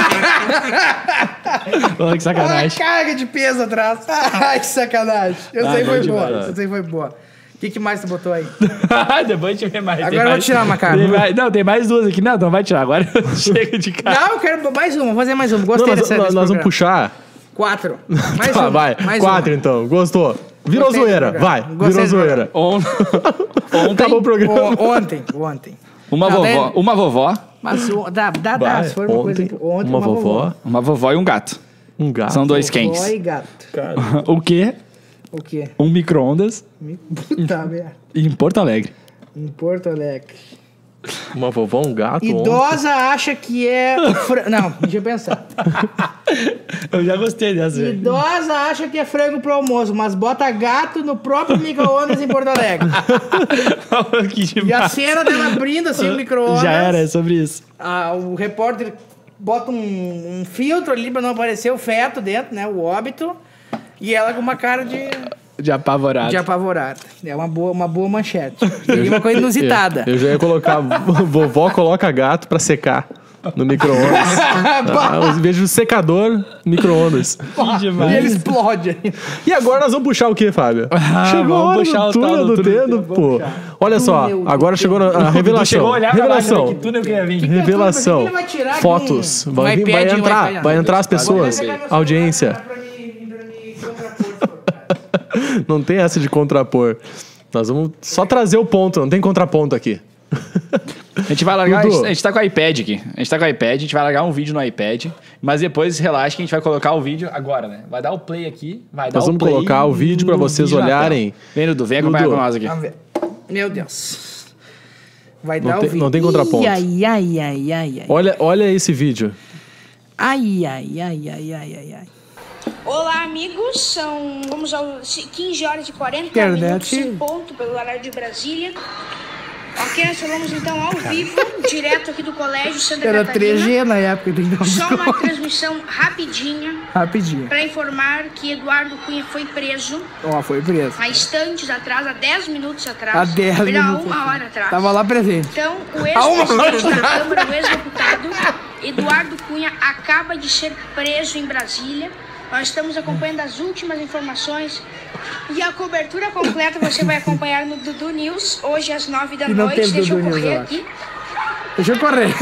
Olha que sacanagem. Carga de peso atrás. Ai, que sacanagem. Eu sei foi boa. O que mais tu botou aí? Depois deixa eu ver mais. Agora eu vou tirar uma carga. Não, tem mais duas aqui. Não vai tirar. Agora chega de cara. Não, eu quero mais uma. Vou fazer mais uma. Gostei dessa. Nós vamos puxar. 4. Mais uma. Vai. 4 então. Gostou. Virou zoeira. Vai. Virou zoeira. Ontem. Acabou o programa. Ontem. Uma vovó. Mas dá. Se for uma coisa. Ontem, uma vovó. Uma vovó e um gato. Um gato. São 2 cães. Vovó e gato. Cara. O quê? Um micro-ondas. Puta merda. Em Porto Alegre. Em Porto Alegre. Uma vovó, um gato? Idosa acha que é... Não, deixa eu pensar. Eu já gostei dessa. Idosa acha que é frango pro almoço, mas bota gato no próprio micro-ondas em Porto Alegre. E a cena dela abrindo assim o micro-ondas. Já era, é sobre isso. O repórter bota um filtro ali pra não aparecer o feto dentro, né? O óbito. E ela com uma cara de apavorada. De apavorada. É uma boa manchete. E uma coisa inusitada. Eu já ia colocar... Vovó coloca gato pra secar no micro-ondas. Eu vejo secador, micro-ondas. E ele explode. E agora nós vamos puxar o quê, Fábio? Chegou a hora do túnel do dedo, pô. Olha só, agora chegou a revelação. Chegou a olhar revelação. Que túnel que ia vir. Revelação. Fotos. Vai entrar as pessoas. Audiência. Não tem essa de contrapor. Nós vamos só trazer o ponto, não tem contraponto aqui. A gente vai largar, a gente tá com o iPad aqui. A gente vai largar um vídeo no iPad, mas depois relaxa que a gente vai colocar o vídeo agora, né? Vai dar o play aqui, Nós vamos colocar o vídeo pra vocês olharem. Vem, Dudu, vem acompanhar com nós aqui. Vamos ver. Meu Deus. Vai dar o vídeo. Não tem contraponto. Ai. Olha esse vídeo. Ai. Olá, amigos. Vamos aos 15 horas e 40 minutos em ponto pelo horário de Brasília. Ok, nós falamos então ao vivo, direto aqui do Colégio Santa Catarina. Era 3G na época. Só uma transmissão rapidinha. Para informar que Eduardo Cunha foi preso. Foi preso. Há instantes atrás, há 10 minutos atrás. Há 10 minutos. Há uma hora atrás. Tava lá presente. Então, o ex-presidente da Câmara, o ex-deputado, Eduardo Cunha, acaba de ser preso em Brasília. Nós estamos acompanhando as últimas informações e a cobertura completa você vai acompanhar no Dudu News, hoje às 9 da noite. Deixa eu correr aqui. Deixa eu correr.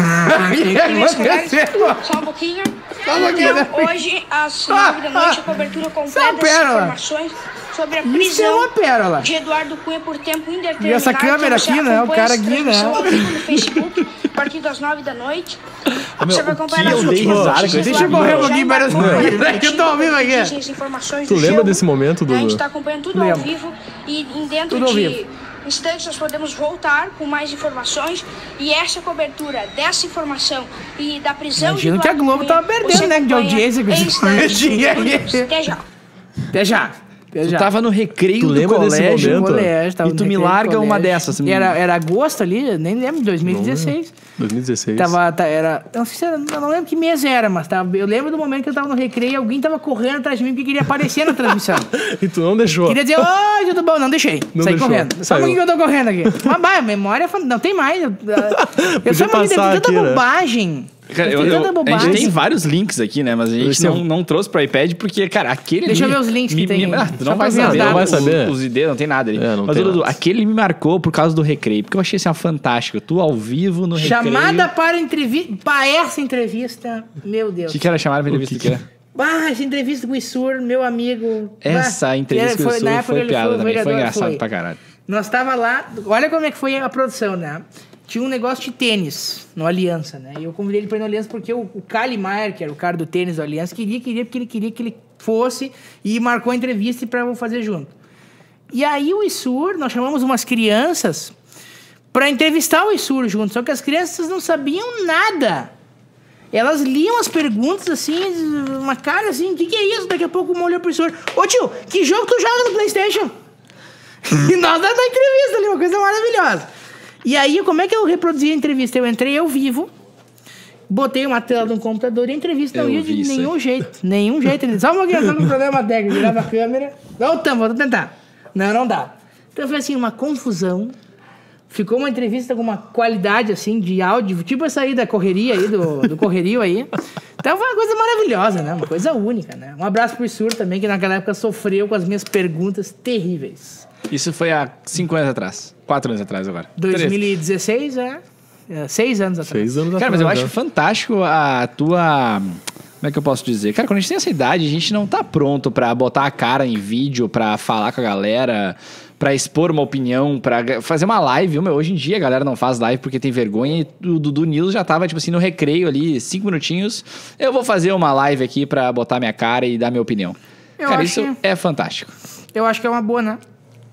Só um pouquinho. Então, hoje às 9 da noite, a cobertura completa das informações sobre a prisão de Eduardo Cunha por tempo indeterminado. E essa câmera aqui, né? O cara aqui, né? No Facebook, a partir das 9 da noite. Você vai acompanhar as últimas. Deixa eu correr um pouquinho para eu tô ao vivo aqui. Tu lembra desse momento, Dudu? A gente tá acompanhando tudo ao vivo e dentro de instantes nós podemos voltar com mais informações e essa cobertura dessa informação e da prisão de Eduardo Cunha. Imagino que a Globo tava perdendo, né? De audiência com esse Até já. Tu tava no recreio do colégio e tu me larga uma dessas. Era agosto ali, nem lembro, 2016. 2016. Não lembro que mês era, mas eu lembro do momento que eu tava no recreio e alguém tava correndo atrás de mim porque queria aparecer na transmissão. E tu não deixou. Queria dizer, oi, tudo bom? Não deixei. Saí correndo. Só um pouquinho que eu tô correndo aqui. Mas a memória não tem mais. Eu só me lembro de tanta bobagem. Cara, a gente tem vários links aqui, né? Mas a gente não trouxe pro iPad porque, cara, aquele... Deixa eu ver os links que tem. Tu não vai saber. Não vai saber. Os ID, não tem nada ali. Mas, Dudu, aquele me marcou por causa do recreio. Porque eu achei assim, fantástico. Tu ao vivo no recreio. Chamada para essa entrevista, meu Deus. O que era chamada para entrevista? Essa entrevista com o Issur, meu amigo. Essa entrevista com o Issur foi piada também. Foi engraçado pra caralho. Nós tava lá, olha como é que foi a produção, né? Tinha um negócio de tênis no Aliança, né? E eu convidei ele pra ir no Aliança porque o Kali Maier, que era o cara do tênis do Aliança, queria porque ele queria que ele fosse e marcou a entrevista pra eu fazer junto. E aí o Issur, nós chamamos umas crianças pra entrevistar o Issur junto, só que as crianças não sabiam nada. Elas liam as perguntas assim, uma cara assim, o que é isso? Daqui a pouco uma olhou pro Issur, ô tio, que jogo tu joga no PlayStation? E nós dando a entrevista ali, uma coisa maravilhosa. E aí, como é que eu reproduzi a entrevista? Eu entrei ao vivo, botei uma tela no computador e a entrevista não ia de nenhum jeito. Nenhum jeito. Só uma questão do problema técnico, virava a câmera. Vou tentar. Não dá. Então foi assim, uma confusão. Ficou uma entrevista com uma qualidade assim de áudio, tipo essa aí da correria aí, do correrio aí. Então foi uma coisa maravilhosa, né? Uma coisa única, né? Um abraço pro Issur também, que naquela época sofreu com as minhas perguntas terríveis. Isso foi há 5 anos atrás. 4 anos atrás agora. 2016, 6 anos atrás. 6 anos atrás. Cara, mas eu acho fantástico a tua... Como é que eu posso dizer? Cara, quando a gente tem essa idade, a gente não tá pronto pra botar a cara em vídeo, pra falar com a galera, pra expor uma opinião, pra fazer uma live. Hoje em dia a galera não faz live porque tem vergonha e o Dudu News já tava, tipo assim, no recreio ali, 5 minutinhos. Eu vou fazer uma live aqui pra botar minha cara e dar minha opinião. Cara, isso é fantástico. Eu acho que é uma boa, né?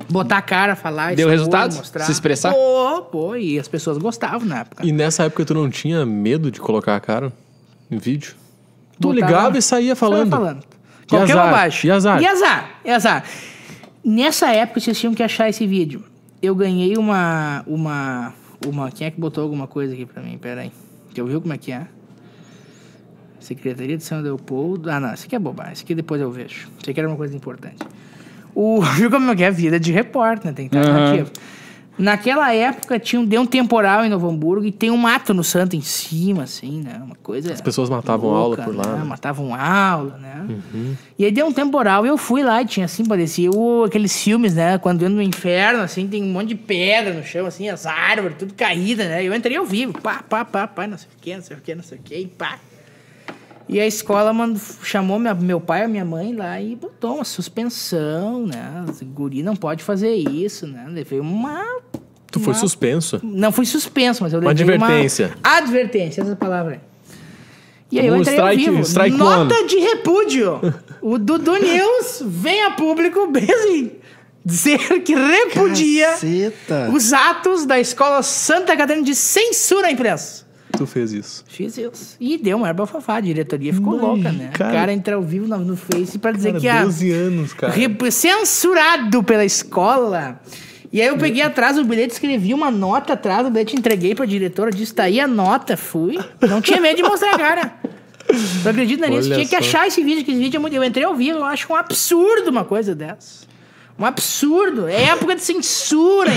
botar a cara, falar. Deu resultado? Mostrar. Se expressar? Pô, e as pessoas gostavam na época. E nessa época tu não tinha medo de colocar a cara em vídeo? Tu ligava e saía falando. Qualquer bobagem. E azar. E azar. Nessa época vocês tinham que achar esse vídeo. Eu ganhei uma... Quem é que botou alguma coisa aqui pra mim? Pera aí. Eu vi como é que é. Secretaria de São Leopoldo. Ah, não. Isso aqui é bobagem. Isso aqui depois eu vejo. Isso aqui era uma coisa importante. Viu como é que é? Vida de repórter, né? Tem que estar narrativa. Naquela época deu um temporal em Novo Hamburgo e tem um mato no Santo em cima, assim, né? Uma coisa. As pessoas matavam louca, aula por lá. Né? Matavam aula, né? E aí deu um temporal e eu fui lá e tinha assim, parecia aqueles filmes, né? Quando entra no inferno, assim, tem um monte de pedra no chão, assim, as árvores, tudo caída, né? Eu entrei ao vivo, pá, não sei o que, pá. E a escola chamou meu pai e minha mãe lá e botou uma suspensão, né? Guri não pode fazer isso, né? Levei Tu foi suspenso? Não fui suspenso, mas eu levei uma advertência. Advertência, essa palavra aí. E aí eu entrei ao vivo. Strike Nota one. de repúdio. O Dudu News vem a público bem dizer que repudia os atos da Escola Santa Catarina de censura à imprensa. Tu fez isso. Fiz isso. E deu uma erva fafá. A diretoria ficou louca, né? O cara entra ao vivo no Face pra dizer que... 12 anos, cara. Censurado pela escola. E aí eu peguei atrás o bilhete, escrevi uma nota atrás do bilhete, entreguei pra diretora, disse, tá aí a nota, fui. Não tinha medo de mostrar a cara. Tu acredita nisso? Tinha que achar esse vídeo, que esse vídeo é muito... Eu entrei ao vivo, eu acho um absurdo uma coisa dessa. Um absurdo. É época de censura.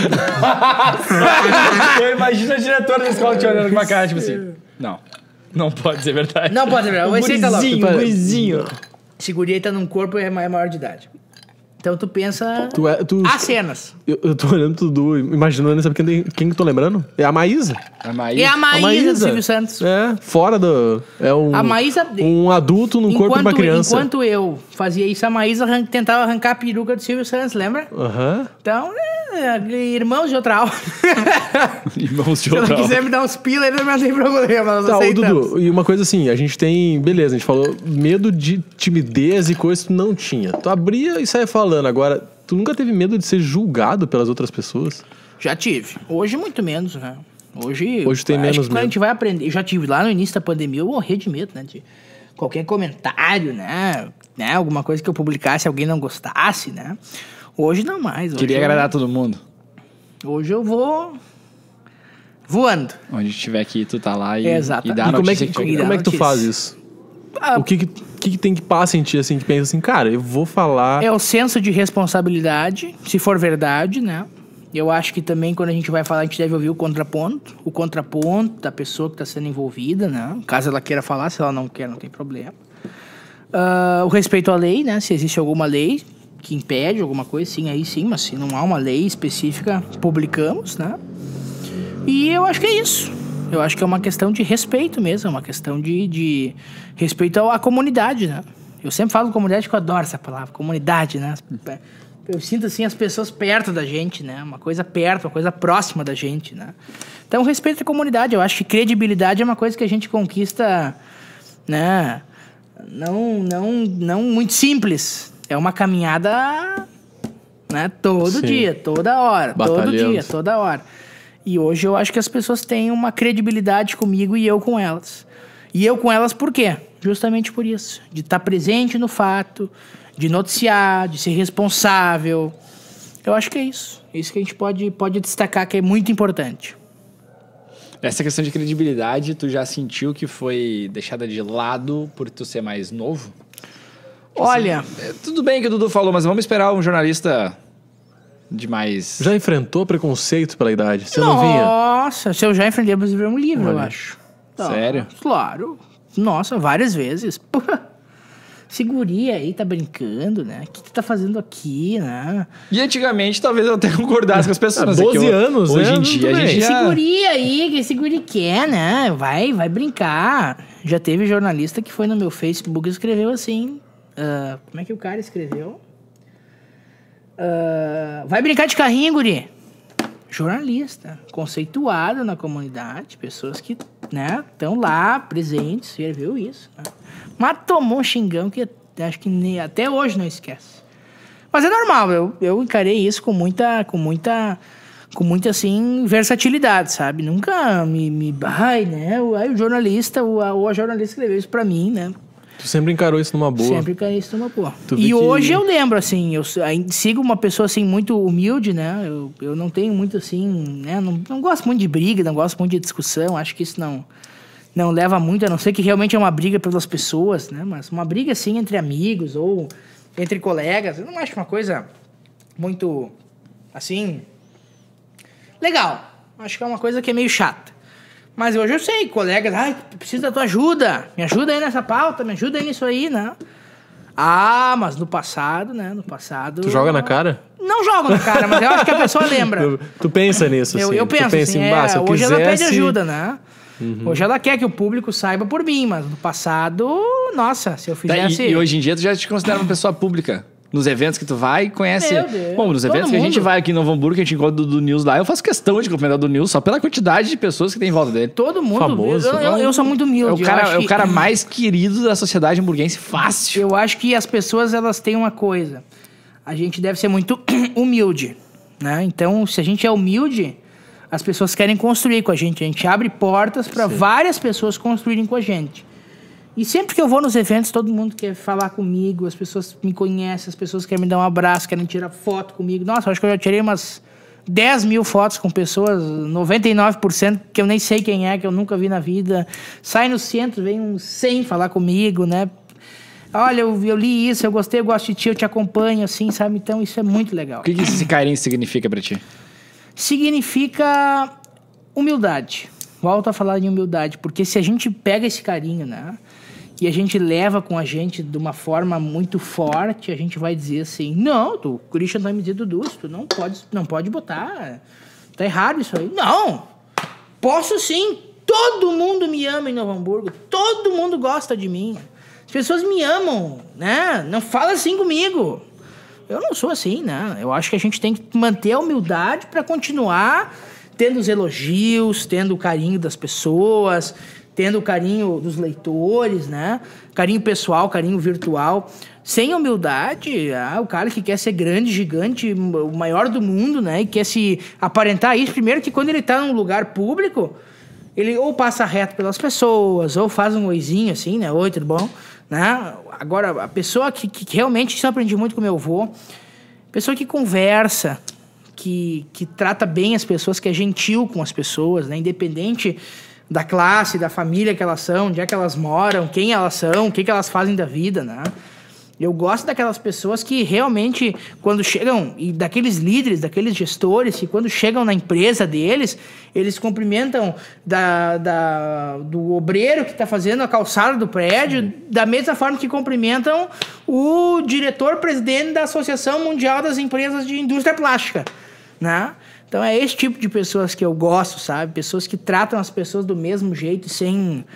Eu imagino a diretora da escola te olhando com uma cara, tipo assim... Não pode ser verdade. Não pode ser verdade. Vai ser um gurizinho. Esse guri aí tá num corpo e é maior de idade. Então tu pensa... Há cenas. Eu tô olhando tudo, imaginando, sabe quem que eu tô lembrando? É a Maísa. É a Maísa do Silvio Santos. É, fora do... A Maísa... Um adulto num corpo de uma criança. Enquanto eu fazia isso, a Maísa tentava arrancar a peruca do Silvio Santos, lembra? Então, irmãos de outra aula. Irmãos de outra aula. Se não quiser me dar uns pila, ele não tem problema. Tá, Dudu, e uma coisa assim, a gente tem... Beleza, a gente falou medo de timidez e coisa que tu não tinha. Tu abria e saia falando. Agora, tu nunca teve medo de ser julgado pelas outras pessoas? Já tive. Hoje, muito menos, né? Hoje tem menos medo. Quando a gente vai aprender... Eu já tive lá no início da pandemia, eu morri de medo, né? De qualquer comentário, né? Alguma coisa que eu publicasse, alguém não gostasse, né? Hoje não mais. Queria agradar todo mundo. Hoje eu vou... voando. Onde estiver aqui, tu tá lá e dá a notícia. Como é que tu faz isso? O que tem que passar em ti, assim, que pensa assim, cara, eu vou falar... É o senso de responsabilidade, se for verdade, né? Eu acho que também, quando a gente vai falar, a gente deve ouvir o contraponto da pessoa que está sendo envolvida, né? Caso ela queira falar, se ela não quer, não tem problema. O respeito à lei, né? Se existe alguma lei que impede alguma coisa, sim, aí sim, mas se não há uma lei específica, publicamos, né? E eu acho que é isso. Eu acho que é uma questão de respeito mesmo, é uma questão de respeito à comunidade, né? Eu sempre falo comunidade, que eu adoro essa palavra, comunidade, né? Eu sinto, assim, as pessoas perto da gente, né? Uma coisa perto, uma coisa próxima da gente, né? Então, respeito à comunidade. Eu acho que credibilidade é uma coisa que a gente conquista, né? Não muito simples. É uma caminhada, né? Todo dia, toda hora. Todo dia, toda hora. E hoje eu acho que as pessoas têm uma credibilidade comigo e eu com elas. E eu com elas por quê? Justamente por isso. De estar presente no fato, de noticiar, de ser responsável. Eu acho que é isso. Isso que a gente pode destacar que é muito importante. Essa questão de credibilidade, tu já sentiu que foi deixada de lado por tu ser mais novo? Olha... Assim, tudo bem que o Dudu falou, mas vamos esperar um jornalista... demais. Já enfrentou preconceito pela idade? Você não vinha? Nossa, se eu já enfrentei, mas eu um livro, eu acho. Sério? Claro. Nossa, várias vezes. Pô, esse guri aí tá brincando, né? O que tu tá fazendo aqui, né? E antigamente, talvez eu até concordasse com as pessoas. 12 anos, hoje em dia, a gente Esse guri aí, que esse guri quer, né? Vai brincar. Já teve jornalista que foi no meu Facebook e escreveu assim... como é que o cara escreveu? Vai brincar de carrinho, guri. Jornalista, conceituado na comunidade, pessoas que, né, estão lá presentes, escreveu isso, né? Mas tomou um xingão que acho que até hoje não esquece. Mas é normal, eu encarei isso com muita, assim, versatilidade, sabe? Nunca ai, né? O jornalista ou a jornalista escreveu isso pra mim, né? Tu sempre encarou isso numa boa. Sempre encarei isso numa boa. E hoje eu lembro, assim, eu sigo uma pessoa, assim, muito humilde, né? Eu não tenho muito, assim, né? Não gosto muito de briga, não gosto muito de discussão. Acho que isso não leva muito, a não ser que realmente é uma briga pelas pessoas, né? Mas uma briga, assim, entre amigos ou entre colegas, eu não acho uma coisa muito, assim, legal. Acho que é uma coisa que é meio chata. Mas hoje eu sei, colegas, preciso da tua ajuda. Me ajuda aí nessa pauta, me ajuda aí nisso aí, né? Mas no passado, né? Tu joga na cara? Não jogo na cara, mas eu acho que a pessoa lembra. Tu pensa nisso, assim. Eu penso, assim, se eu hoje quisesse... ela pede ajuda, né? Hoje ela quer que o público saiba por mim, mas no passado, nossa, se eu fizesse... E hoje em dia tu já te considera uma pessoa pública. Nos eventos que tu vai, conhece... Meu Deus. Bom, nos eventos que a gente vai aqui em Novo Hamburgo, que a gente encontra do News lá, eu faço questão de cumprimentar do News só pela quantidade de pessoas que tem em volta dele. Todo mundo. Famoso. Eu sou muito humilde. É o cara mais querido da sociedade hamburguense, fácil. Eu acho que as pessoas, elas têm uma coisa. A gente deve ser muito humilde, né? Então, se a gente é humilde, as pessoas querem construir com a gente. A gente abre portas para várias pessoas construírem com a gente. E sempre que eu vou nos eventos, todo mundo quer falar comigo, as pessoas me conhecem, as pessoas querem me dar um abraço, querem tirar foto comigo. Nossa, eu acho que eu já tirei umas 10 mil fotos com pessoas, 99% que eu nem sei quem é, que eu nunca vi na vida. Sai no centro, vem uns 100 falar comigo, né? Olha, eu li isso, eu gostei, eu gosto de ti, eu te acompanho, assim, sabe? Então, isso é muito legal. O que esse carinho significa pra ti? Significa humildade. Volto a falar de humildade, porque se a gente pega esse carinho, né? E a gente leva com a gente de uma forma muito forte, a gente vai dizer assim, não, o Christian tá me dizendo Dudu, tu não pode botar, tá errado isso aí. Não, posso sim, todo mundo me ama em Novo Hamburgo, todo mundo gosta de mim, as pessoas me amam, né, não fala assim comigo. Eu não sou assim, né, eu acho que a gente tem que manter a humildade para continuar tendo os elogios, tendo o carinho das pessoas, tendo o carinho dos leitores, né? Carinho pessoal, carinho virtual. Sem humildade, o cara que quer ser grande, gigante, o maior do mundo, né? E quer se aparentar isso. Primeiro que quando ele tá num lugar público, ele ou passa reto pelas pessoas, ou faz um oizinho assim, né? Oi, tudo bom? Né? Agora, a pessoa que realmente, isso eu aprendi muito com meu avô, pessoa que conversa, que trata bem as pessoas, que é gentil com as pessoas, né? Independente da classe, da família que elas são, onde é que elas moram, quem elas são, o que elas fazem da vida, né? Eu gosto daquelas pessoas que realmente, quando chegam, e daqueles líderes, daqueles gestores, que quando chegam na empresa deles, eles cumprimentam do obreiro que está fazendo a calçada do prédio, da mesma forma que cumprimentam o diretor-presidente da Associação Mundial das Empresas de Indústria Plástica, né? Então é esse tipo de pessoas que eu gosto, sabe? Pessoas que tratam as pessoas do mesmo jeito, sem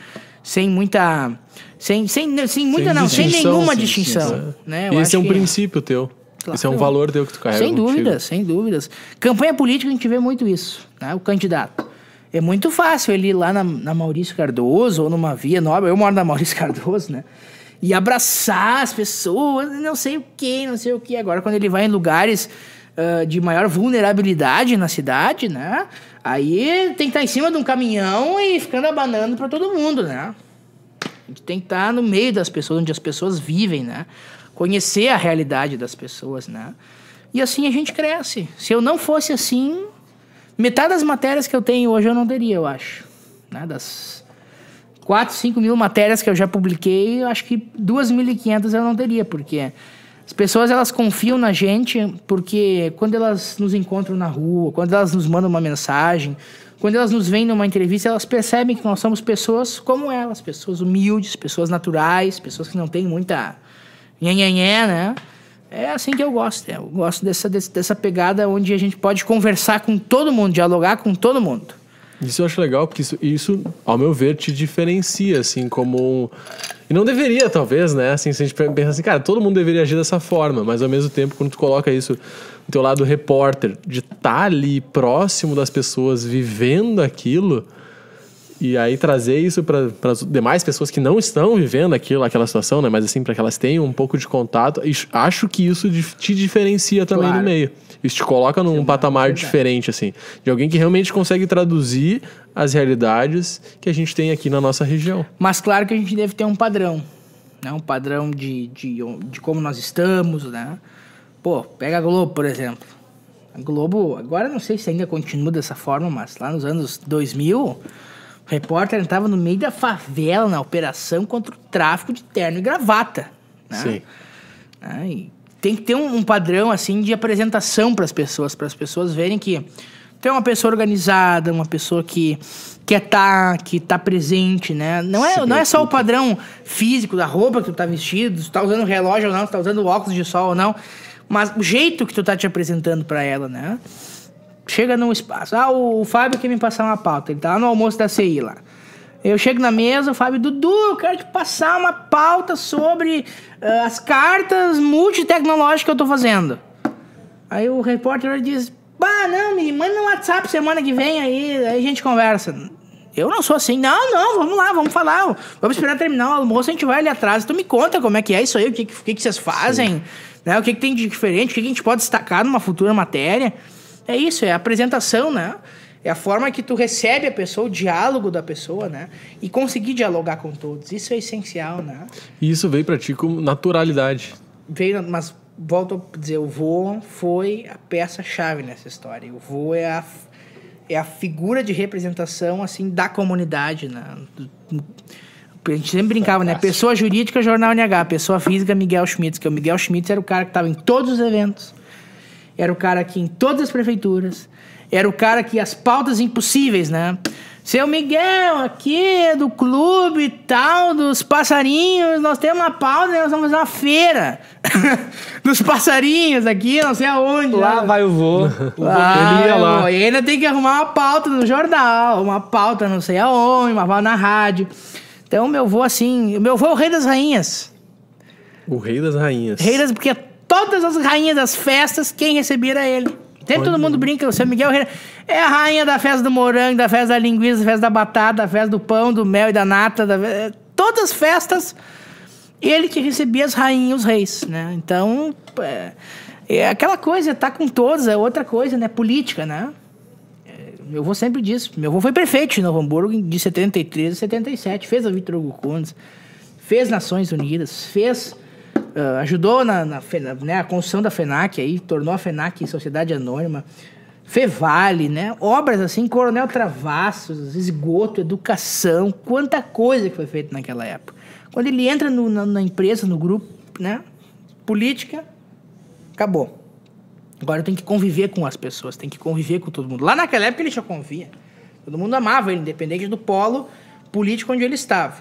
nenhuma distinção. Né? E esse é um princípio teu. Claro. Esse é um valor teu que tu carrega. Sem dúvidas. Campanha política a gente vê muito isso, né? O candidato. É muito fácil ele ir lá na Maurício Cardoso ou numa Via Nobre, eu moro na Maurício Cardoso, né? E abraçar as pessoas, não sei o que. Agora, quando ele vai em lugares de maior vulnerabilidade na cidade, né? Aí tem que estar em cima de um caminhão e ficando abanando para todo mundo, né? A gente tem que estar no meio das pessoas, onde as pessoas vivem, né? Conhecer a realidade das pessoas, né? E assim a gente cresce. Se eu não fosse assim, metade das matérias que eu tenho hoje eu não teria, eu acho. Né? Das 4, 5 mil matérias que eu já publiquei, eu acho que 2.500 eu não teria, porque as pessoas, elas confiam na gente porque quando elas nos encontram na rua, quando elas nos mandam uma mensagem, quando elas nos veem numa entrevista, elas percebem que nós somos pessoas como elas, pessoas humildes, pessoas naturais, pessoas que não têm muita nhenhenhé, né? É assim que eu gosto. Eu gosto dessa pegada onde a gente pode conversar com todo mundo, dialogar com todo mundo. Isso eu acho legal, porque isso, ao meu ver, te diferencia, assim, como... E não deveria, talvez, né? Assim, se a gente pensa assim, cara, todo mundo deveria agir dessa forma, mas ao mesmo tempo, quando tu coloca isso no teu lado repórter, de estar ali próximo das pessoas, vivendo aquilo, E aí trazer isso para as demais pessoas que não estão vivendo aquela situação, né? Mas assim, para que elas tenham um pouco de contato. Acho que isso te diferencia também no meio. Isso te coloca num patamar diferente, assim. De alguém que realmente consegue traduzir as realidades que a gente tem aqui na nossa região. Mas claro que a gente deve ter um padrão, né? Um padrão de como nós estamos, né? Pô, pega a Globo, por exemplo. A Globo, agora não sei se ainda continua dessa forma, mas lá nos anos 2000, o repórter entrava no meio da favela na operação contra o tráfico de terno e gravata, né? Sim. E tem que ter um padrão, assim, de apresentação para as pessoas verem que tem uma pessoa organizada, uma pessoa que tá presente, né? Não é só o padrão físico da roupa que tu tá vestido, se tu tá usando relógio ou não, se tu tá usando óculos de sol ou não, mas o jeito que tu tá te apresentando para ela, né? Chega num espaço, o Fábio quer me passar uma pauta, ele tá lá no almoço da CI lá. Eu chego na mesa, o Fábio, Dudu, eu quero te passar uma pauta sobre as cartas multitecnológicas que eu tô fazendo. Aí o repórter diz, não, me manda no WhatsApp semana que vem, aí a gente conversa. Eu não sou assim, não, vamos lá, vamos falar, vamos esperar terminar o almoço, a gente vai ali atrás, tu me conta como é que é isso aí, o que vocês fazem, né? O que tem de diferente, o que a gente pode destacar numa futura matéria. É isso, é a apresentação, né? É a forma que tu recebe a pessoa, o diálogo da pessoa, né? E conseguir dialogar com todos. Isso é essencial, né? E isso veio pra ti com naturalidade. Veio, mas volto a dizer, o vô foi a peça-chave nessa história. O vô é a figura de representação, assim, da comunidade, né? A gente sempre brincava, né? Pessoa jurídica, Jornal NH. Pessoa física, Miguel Schmitz. Que o Miguel Schmitz era o cara que estava em todos os eventos. Era o cara que em todas as prefeituras... Era o cara que as pautas impossíveis, né? Seu Miguel, aqui do clube e tal, dos passarinhos, nós temos uma pauta, nós vamos fazer uma feira dos passarinhos aqui, não sei aonde. Lá vai o vô. Ele ia lá. E ainda tem que arrumar uma pauta no jornal, uma pauta não sei aonde, uma pauta na rádio. Então, meu vô, assim... Meu vô é o rei das rainhas. O rei das rainhas. Porque todas as rainhas das festas, quem recebia era ele. Sempre todo mundo brinca, o São Miguel é a rainha da festa do morango, da festa da linguiça, da festa da batata, da festa do pão, do mel e da nata. Todas as festas, ele que recebia as rainhas, os reis, né? Então, é aquela coisa, tá com todos, é outra coisa, né? Política, né? Meu avô sempre disse, meu avô foi prefeito em Novo Hamburgo de 73 a 77, fez a Vitor Hugo Kunz, fez Nações Unidas, fez... ajudou na construção da FENAC, aí, tornou a FENAC Sociedade Anônima, Fevale, né? Obras assim, Coronel Travassos, esgoto, educação, quanta coisa que foi feita naquela época. Quando ele entra na empresa, no grupo, né? Política, acabou. Agora tem que conviver com as pessoas, tem que conviver com todo mundo. Lá naquela época ele já convia. Todo mundo amava ele, independente do polo político onde ele estava.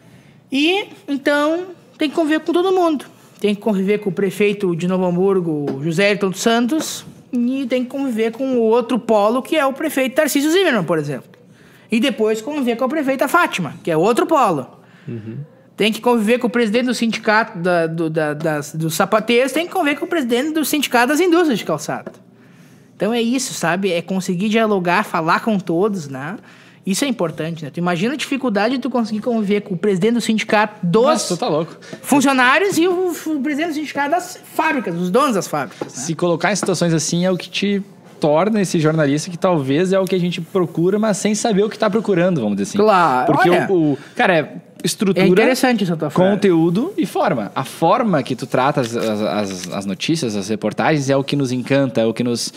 E, então... tem que conviver com todo mundo. Tem que conviver com o prefeito de Novo Hamburgo, José Ayrton dos Santos, e tem que conviver com o outro polo, que é o prefeito Tarcísio Zimmermann, por exemplo. E depois conviver com a prefeita Fátima, que é outro polo. Uhum. Tem que conviver com o presidente do sindicato dos sapateiros, tem que conviver com o presidente do sindicato das indústrias de calçado. Então é isso, sabe? É conseguir dialogar, falar com todos, né? Isso é importante, né? Tu imagina a dificuldade de tu conseguir conviver com o presidente do sindicato dos funcionários e o presidente do sindicato das fábricas, os donos das fábricas, né? Se colocar em situações assim é o que te torna esse jornalista que talvez é o que a gente procura, mas sem saber o que está procurando, vamos dizer assim. Claro. Porque cara, estrutura, interessante essa tua frase. Conteúdo e forma. A forma que tu trata as notícias, as reportagens é o que nos encanta, é o que nos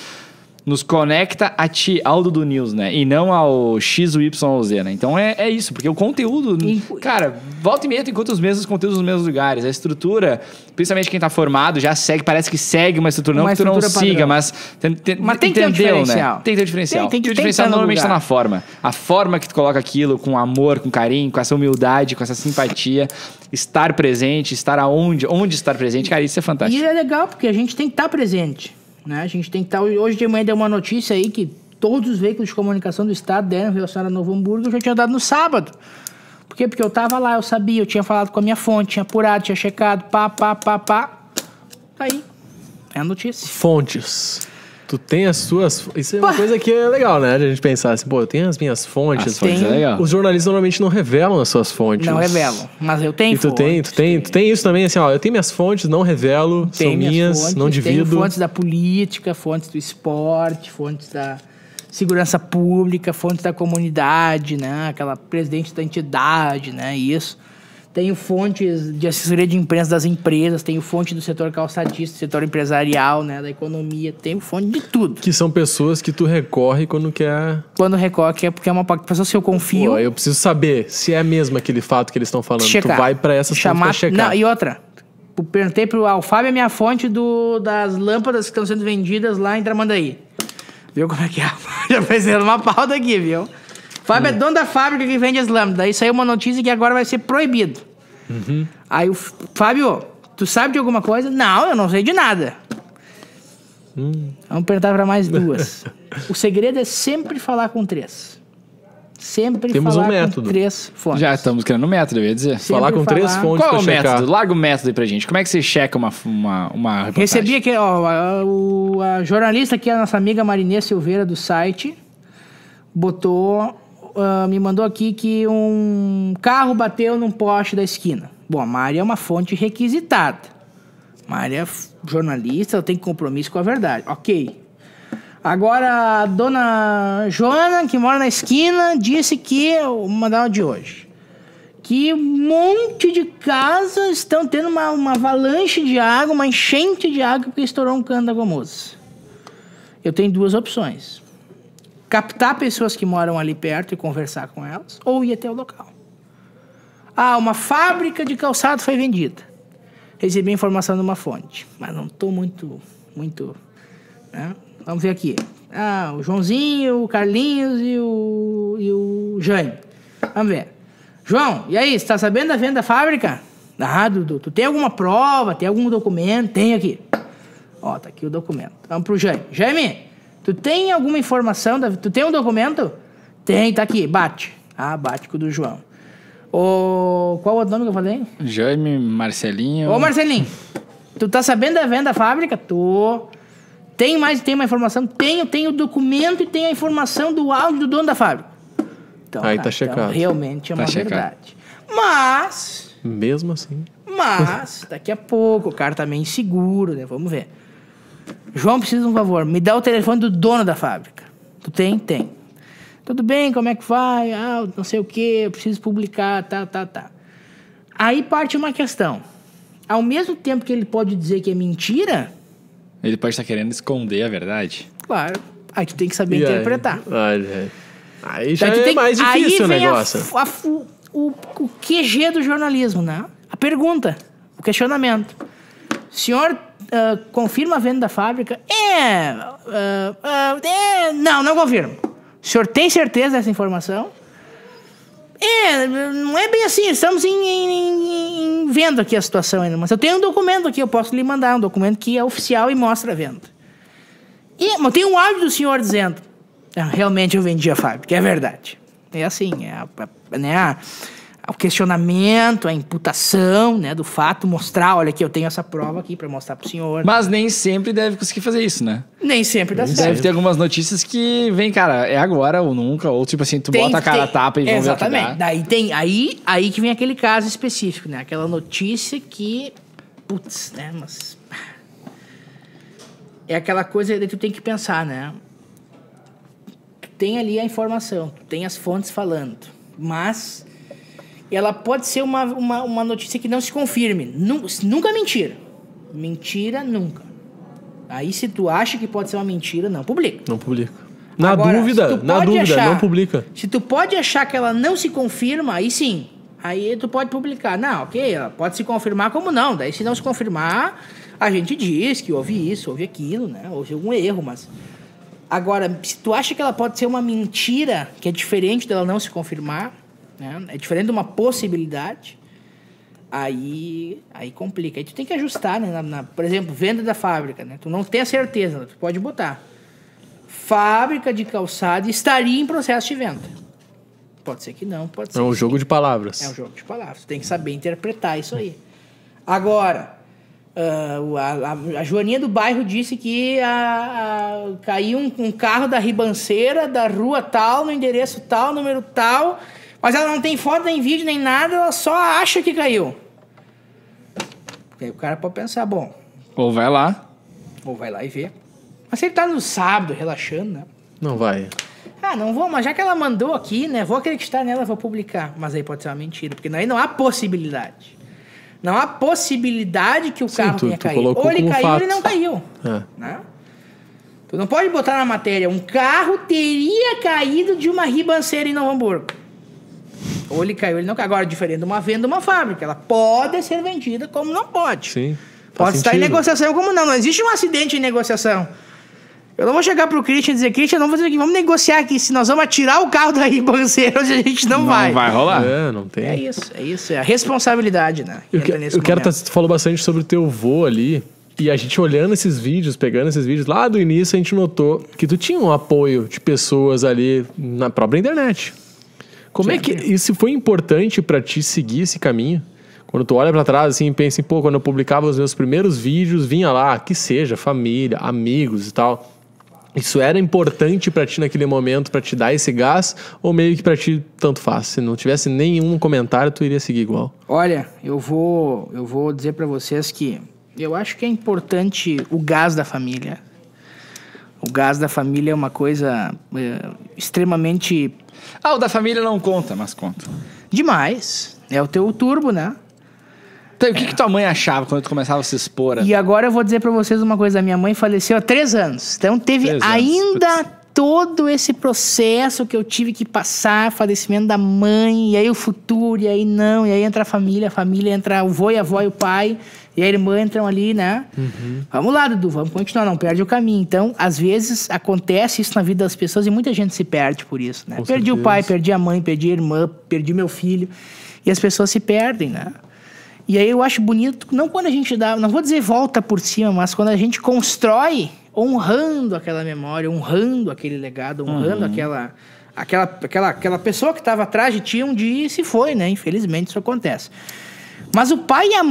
conecta a ti, ao Dudu News, né? E não ao X, o Y ou o Z, né? Então é isso, porque o conteúdo... Cara, volta e meia tu encontra os mesmos conteúdos nos mesmos lugares. A estrutura, principalmente quem tá formado, já segue, parece que segue uma estrutura. Não que tu não siga, mas tem que ter um diferencial. Né? Tem que ter um diferencial. Tem que o diferencial normalmente tá na forma. A forma que tu coloca aquilo com amor, com carinho, com essa humildade, com essa simpatia. Estar presente, estar onde estar presente. Cara, isso é fantástico. E é legal, porque a gente tem que estar presente. Né? A gente tem que estar... Hoje de manhã deu uma notícia aí que todos os veículos de comunicação do estado deram relação a Novo Hamburgo. Eu já tinha dado no sábado. Por quê? Porque eu tava lá, eu sabia, eu tinha falado com a minha fonte, tinha apurado, tinha checado, pá. Tá aí. É a notícia. Fontes. Tu tem as suas... Isso é uma coisa que é legal, né? A gente pensar assim, pô, eu tenho as minhas fontes. As fontes é legal. Os jornalistas normalmente não revelam as suas fontes. Não revelam, mas eu tenho fontes. Tu tem isso também, assim, ó, eu tenho minhas fontes, não revelo, são minhas, fontes, não divido. Tenho fontes da política, fontes do esporte, fontes da segurança pública, fontes da comunidade, né? Aquela presidente da entidade, né? Isso. Tenho fontes de assessoria de imprensa das empresas, tenho fonte do setor calçadista, do setor empresarial, né, da economia, tenho fonte de tudo. Que são pessoas que tu recorre quando quer... Quando recorre, porque é uma pessoa que eu confio... Pô, eu preciso saber se é mesmo aquele fato que eles estão falando. Checar. Tu vai pra essas fontes pra checar. Não, e outra, perguntei pro Fábio, é minha fonte das lâmpadas que estão sendo vendidas lá em Tramandaí. Viu como é que é? Já fazendo uma pauta aqui, viu? Fábio é dono da fábrica que vende as lâmpadas. Daí saiu uma notícia que agora vai ser proibido. Aí o Fábio, tu sabe de alguma coisa? Não, eu não sei de nada. Vamos perguntar para mais duas. O segredo é sempre falar com 3. Sempre Temos falar um método. Com 3 fontes. Já estamos criando um método, eu ia dizer. Sempre falar com 3 fontes. Qual é o checar. método? Larga o método aí pra gente. Como é que você checa uma reportagem? Recebi aqui, ó, a jornalista aqui, a nossa amiga Marinê Silveira do site, me mandou aqui que um carro bateu num poste da esquina. Bom, a Mari é uma fonte requisitada. Mari é jornalista, ela tem compromisso com a verdade. Ok. Agora, a dona Joana, que mora na esquina, disse que... Vou mandar uma de hoje. Que um monte de casas estão tendo uma avalanche de água, uma enchente de água, porque estourou um cano da Gomoso. Eu tenho 2 opções. Captar pessoas que moram ali perto e conversar com elas, ou ir até o local. Uma fábrica de calçado foi vendida. Recebi a informação de uma fonte, mas não estou muito, né? Vamos ver aqui. O Joãozinho, o Carlinhos e o Jaime. Vamos ver. João, e aí, você está sabendo da venda da fábrica? Tu tem alguma prova, tem algum documento? Tem aqui. Ó, tá aqui o documento. Vamos pro Jaime. Jaime, tu tem alguma informação? Tu tem um documento? Tem, tá aqui, bate. Bate com o do João. Qual o nome que eu falei? Jaime, Marcelinho. Ô, Marcelinho, tu tá sabendo da venda da fábrica? Tô. Tem uma informação? Tenho o documento e tenho a informação do áudio do dono da fábrica. Então, aí tá checado. Então, realmente é uma verdade. Mas... Mesmo assim... daqui a pouco, o cara tá meio inseguro, né? Vamos ver. João, precisa de um favor. Me dá o telefone do dono da fábrica. Tu tem? Tem. Tudo bem, como é que vai? Não sei o quê, eu preciso publicar, tá. Aí parte uma questão. Ao mesmo tempo que ele pode dizer que é mentira... Ele pode estar querendo esconder a verdade. Claro. Aí tu tem que saber interpretar. Aí já é mais difícil o negócio. O QG do jornalismo, né? A pergunta, o questionamento. O senhor confirma a venda da fábrica? Não confirmo. O senhor tem certeza dessa informação? Não é bem assim, estamos vendo aqui a situação ainda, mas eu tenho um documento aqui, eu posso lhe mandar, um documento que é oficial e mostra a venda. Mas tem um áudio do senhor dizendo, realmente eu vendi a fábrica, é verdade. É assim, o questionamento, a imputação, né, do fato, mostrar, olha aqui, eu tenho essa prova aqui para mostrar pro senhor. Mas nem sempre deve conseguir fazer isso, né? Nem sempre dá certo. Deve ter algumas notícias que vem, cara, é agora ou nunca, ou tipo assim, bota a cara a tapa e vamos ver o que dá. Exatamente. Daí tem, aí que vem aquele caso específico, né? Aquela notícia que, né, mas... É aquela coisa que tu tem que pensar, né? Tu tem ali a informação, tu tem as fontes falando, mas... ela pode ser uma notícia que não se confirme. Nunca é mentira. Mentira, nunca. Aí, se tu acha que pode ser uma mentira, não publica. Não publica. Na dúvida, não publica. Se tu pode achar que ela não se confirma, aí sim. Aí tu pode publicar. Não, ok, ela pode se confirmar como não. Daí, se não se confirmar, a gente diz que houve isso, houve aquilo, né? Houve algum erro, mas... Agora, se tu acha que ela pode ser uma mentira, que é diferente dela não se confirmar... é diferente de uma possibilidade, aí complica. Aí tu tem que ajustar, né? Por exemplo, venda da fábrica, né? Tu não tem a certeza, tu pode botar. Fábrica de calçado estaria em processo de venda. Pode ser que não, pode ser. É um jogo de palavras. É um jogo de palavras. Tu tem que saber interpretar isso aí. Agora, A Joaninha do bairro disse que caiu um carro da ribanceira, da rua tal, no endereço tal, número tal, mas ela não tem foto, nem vídeo, nem nada, ela só acha que caiu. Aí o cara pode pensar, bom... Ou vai lá e vê. Mas se ele tá no sábado, relaxando, né? Não vai. Não vou, mas já que ela mandou aqui, né? Vou acreditar nela, vou publicar. Mas aí pode ser uma mentira, porque aí não há possibilidade. Não há possibilidade que o carro tenha caído. Ou ele caiu ou ele não caiu. Né? Tu não pode botar na matéria, um carro teria caído de uma ribanceira em Novo Hamburgo. Ou ele caiu ou ele não caiu. Agora, diferente de uma venda de uma fábrica. Ela pode ser vendida como não pode. Sim. Pode estar em negociação como não. Não existe um acidente em negociação. Eu não vou chegar pro Christian e dizer, Christian, não vou dizer aqui, vamos negociar aqui, se nós vamos atirar o carro da ribanceira, a gente não vai. Não vai rolar. Não tem. É isso. É a responsabilidade, né? Tu falou bastante sobre o teu vô ali, e a gente olhando esses vídeos, pegando esses vídeos, lá do início a gente notou que tu tinha um apoio de pessoas ali na própria internet. Como é que isso foi importante pra ti seguir esse caminho? Quando tu olha pra trás assim e pensa em, quando eu publicava os meus primeiros vídeos, vinha lá, que seja, família, amigos e tal. Isso era importante pra ti naquele momento, pra te dar esse gás, ou meio que pra ti tanto faz? Se não tivesse nenhum comentário, tu iria seguir igual? Olha, eu vou dizer pra vocês que eu acho que é importante o gás da família. O gás da família é uma coisa extremamente... o da família não conta, mas conta. Demais. É o teu turbo, né? Então, o que tua mãe achava quando tu começava a se expor? E agora eu vou dizer pra vocês uma coisa. Minha mãe faleceu há 3 anos. Então teve ainda todo esse processo que eu tive que passar, falecimento da mãe, e aí o futuro, e aí não, e aí entra a família entra o vô e a avó e o pai, e a irmã entram ali, né? Vamos lá, Dudu, vamos continuar, não perde o caminho. Então, às vezes, acontece isso na vida das pessoas e muita gente se perde por isso, né? Perdi o pai, perdi a mãe, perdi a irmã, perdi meu filho, e as pessoas se perdem, né? E aí eu acho bonito, não quando a gente dá, não vou dizer volta por cima, mas quando a gente constrói honrando aquela memória, honrando aquele legado, honrando aquela pessoa que estava atrás de ti um dia e se foi, né? Infelizmente isso acontece. Mas o pai e a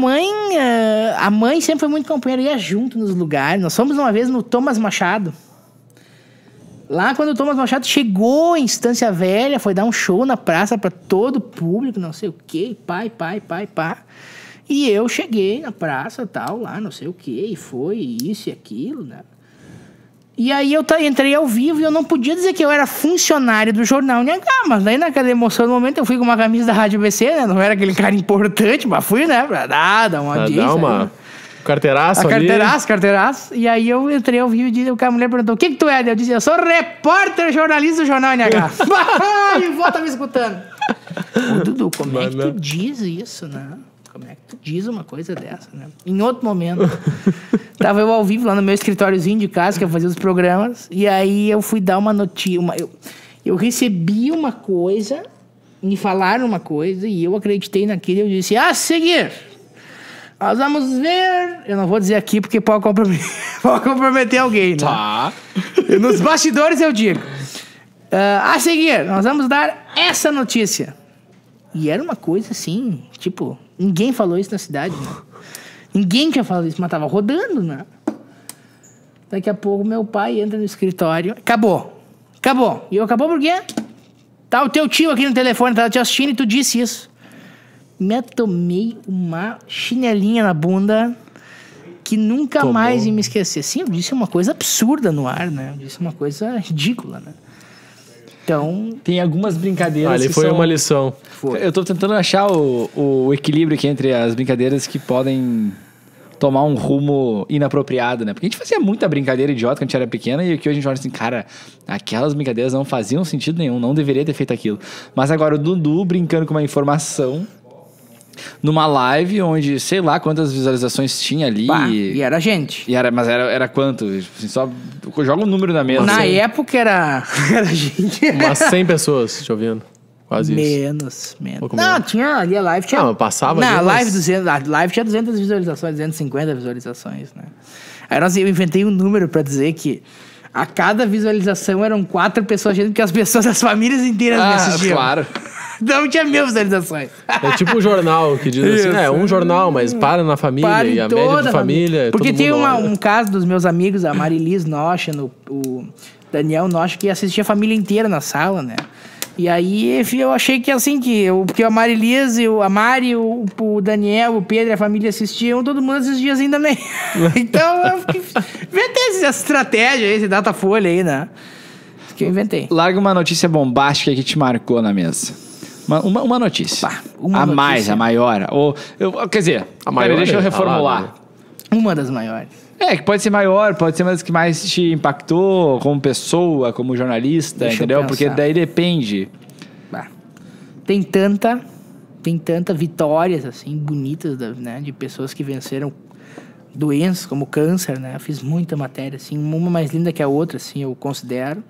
mãe sempre foi muito companheira, ia junto nos lugares. Nós fomos uma vez no Thomas Machado. Lá quando o Thomas Machado chegou em Estância Velha, foi dar um show na praça para todo o público, não sei o quê, pai. E eu cheguei na praça, tal, lá, não sei o quê, e foi isso e aquilo, né? E aí eu entrei ao vivo e eu não podia dizer que eu era funcionário do Jornal NH, mas daí naquela emoção do momento eu fui com uma camisa da Rádio ABC, né? Não era aquele cara importante, mas fui, né? Pra dar uma audiência. Dar uma carteiraço ali. Carteiraço. E aí eu entrei ao vivo e a mulher perguntou, o que tu é? Eu disse, eu sou repórter jornalista do Jornal NH. E o vô tá me escutando. Ô, Dudu, como é que tu diz isso, né? Como é que tu diz uma coisa dessa, né? Em outro momento, tava eu ao vivo lá no meu escritóriozinho de casa, que eu fazia os programas, e aí eu fui dar uma notícia, eu recebi uma coisa, me falaram uma coisa, e eu acreditei naquilo, e eu disse, a seguir, nós vamos ver, eu não vou dizer aqui, porque pode comprometer alguém, né? Tá. Nos bastidores eu digo, a seguir, nós vamos dar essa notícia. E era uma coisa assim, tipo, ninguém falou isso na cidade, né? Ninguém tinha falado isso, mas tava rodando, né? Daqui a pouco meu pai entra no escritório, acabou. E eu, acabou por quê? Tá o teu tio aqui no telefone, tá te assistindo e tu disse isso. Me tomei uma chinelinha na bunda que nunca mais ia me esquecer. Sim, eu disse uma coisa absurda no ar, né? Eu disse uma coisa ridícula, né? Então, tem algumas brincadeiras ali que foi uma lição. Eu tô tentando achar o equilíbrio aqui entre as brincadeiras que podem tomar um rumo inapropriado, né? Porque a gente fazia muita brincadeira idiota quando a gente era pequena e aqui a gente olha assim, cara, aquelas brincadeiras não faziam sentido nenhum, não deveria ter feito aquilo. Mas agora o Dudu brincando com uma informação numa live onde, sei lá quantas visualizações tinha ali. E era gente. Mas era quanto? Assim, só joga um número na mesa. Na época era gente. Umas 100 pessoas te ouvindo. Quase menos. Pouco não, menos. Tinha ali a live. Tinha, não, passava. Não, a live tinha 200 visualizações, 250 visualizações, né? Aí eu inventei um número pra dizer que a cada visualização eram 4 pessoas, porque as pessoas, as famílias inteiras me assistiam. Claro. Não tinha 1000 visualizações. É tipo um jornal que diz assim, um jornal, mas para na família para e a média de família... Porque tem um caso dos meus amigos, a Marilis Nocha, o Daniel Nocha, que assistia a família inteira na sala, né? E aí eu achei que assim, porque a Marilis, a Mari, o Daniel, o Pedro e a família assistiam, todo mundo assistia assim também. Então eu inventei essa estratégia aí, esse datafolha aí, né? Que eu inventei. Larga uma notícia bombástica que te marcou na mesa. Uma notícia. Mais, a maior. Quer dizer, a maior, deixa eu reformular. Uma das maiores. Que pode ser maior, pode ser uma das que mais te impactou como pessoa, como jornalista, entendeu? Porque daí depende. Tem tanta vitórias, assim, bonitas, né? De pessoas que venceram doenças como câncer, né? Eu fiz muita matéria, assim, uma mais linda que a outra, assim, eu considero.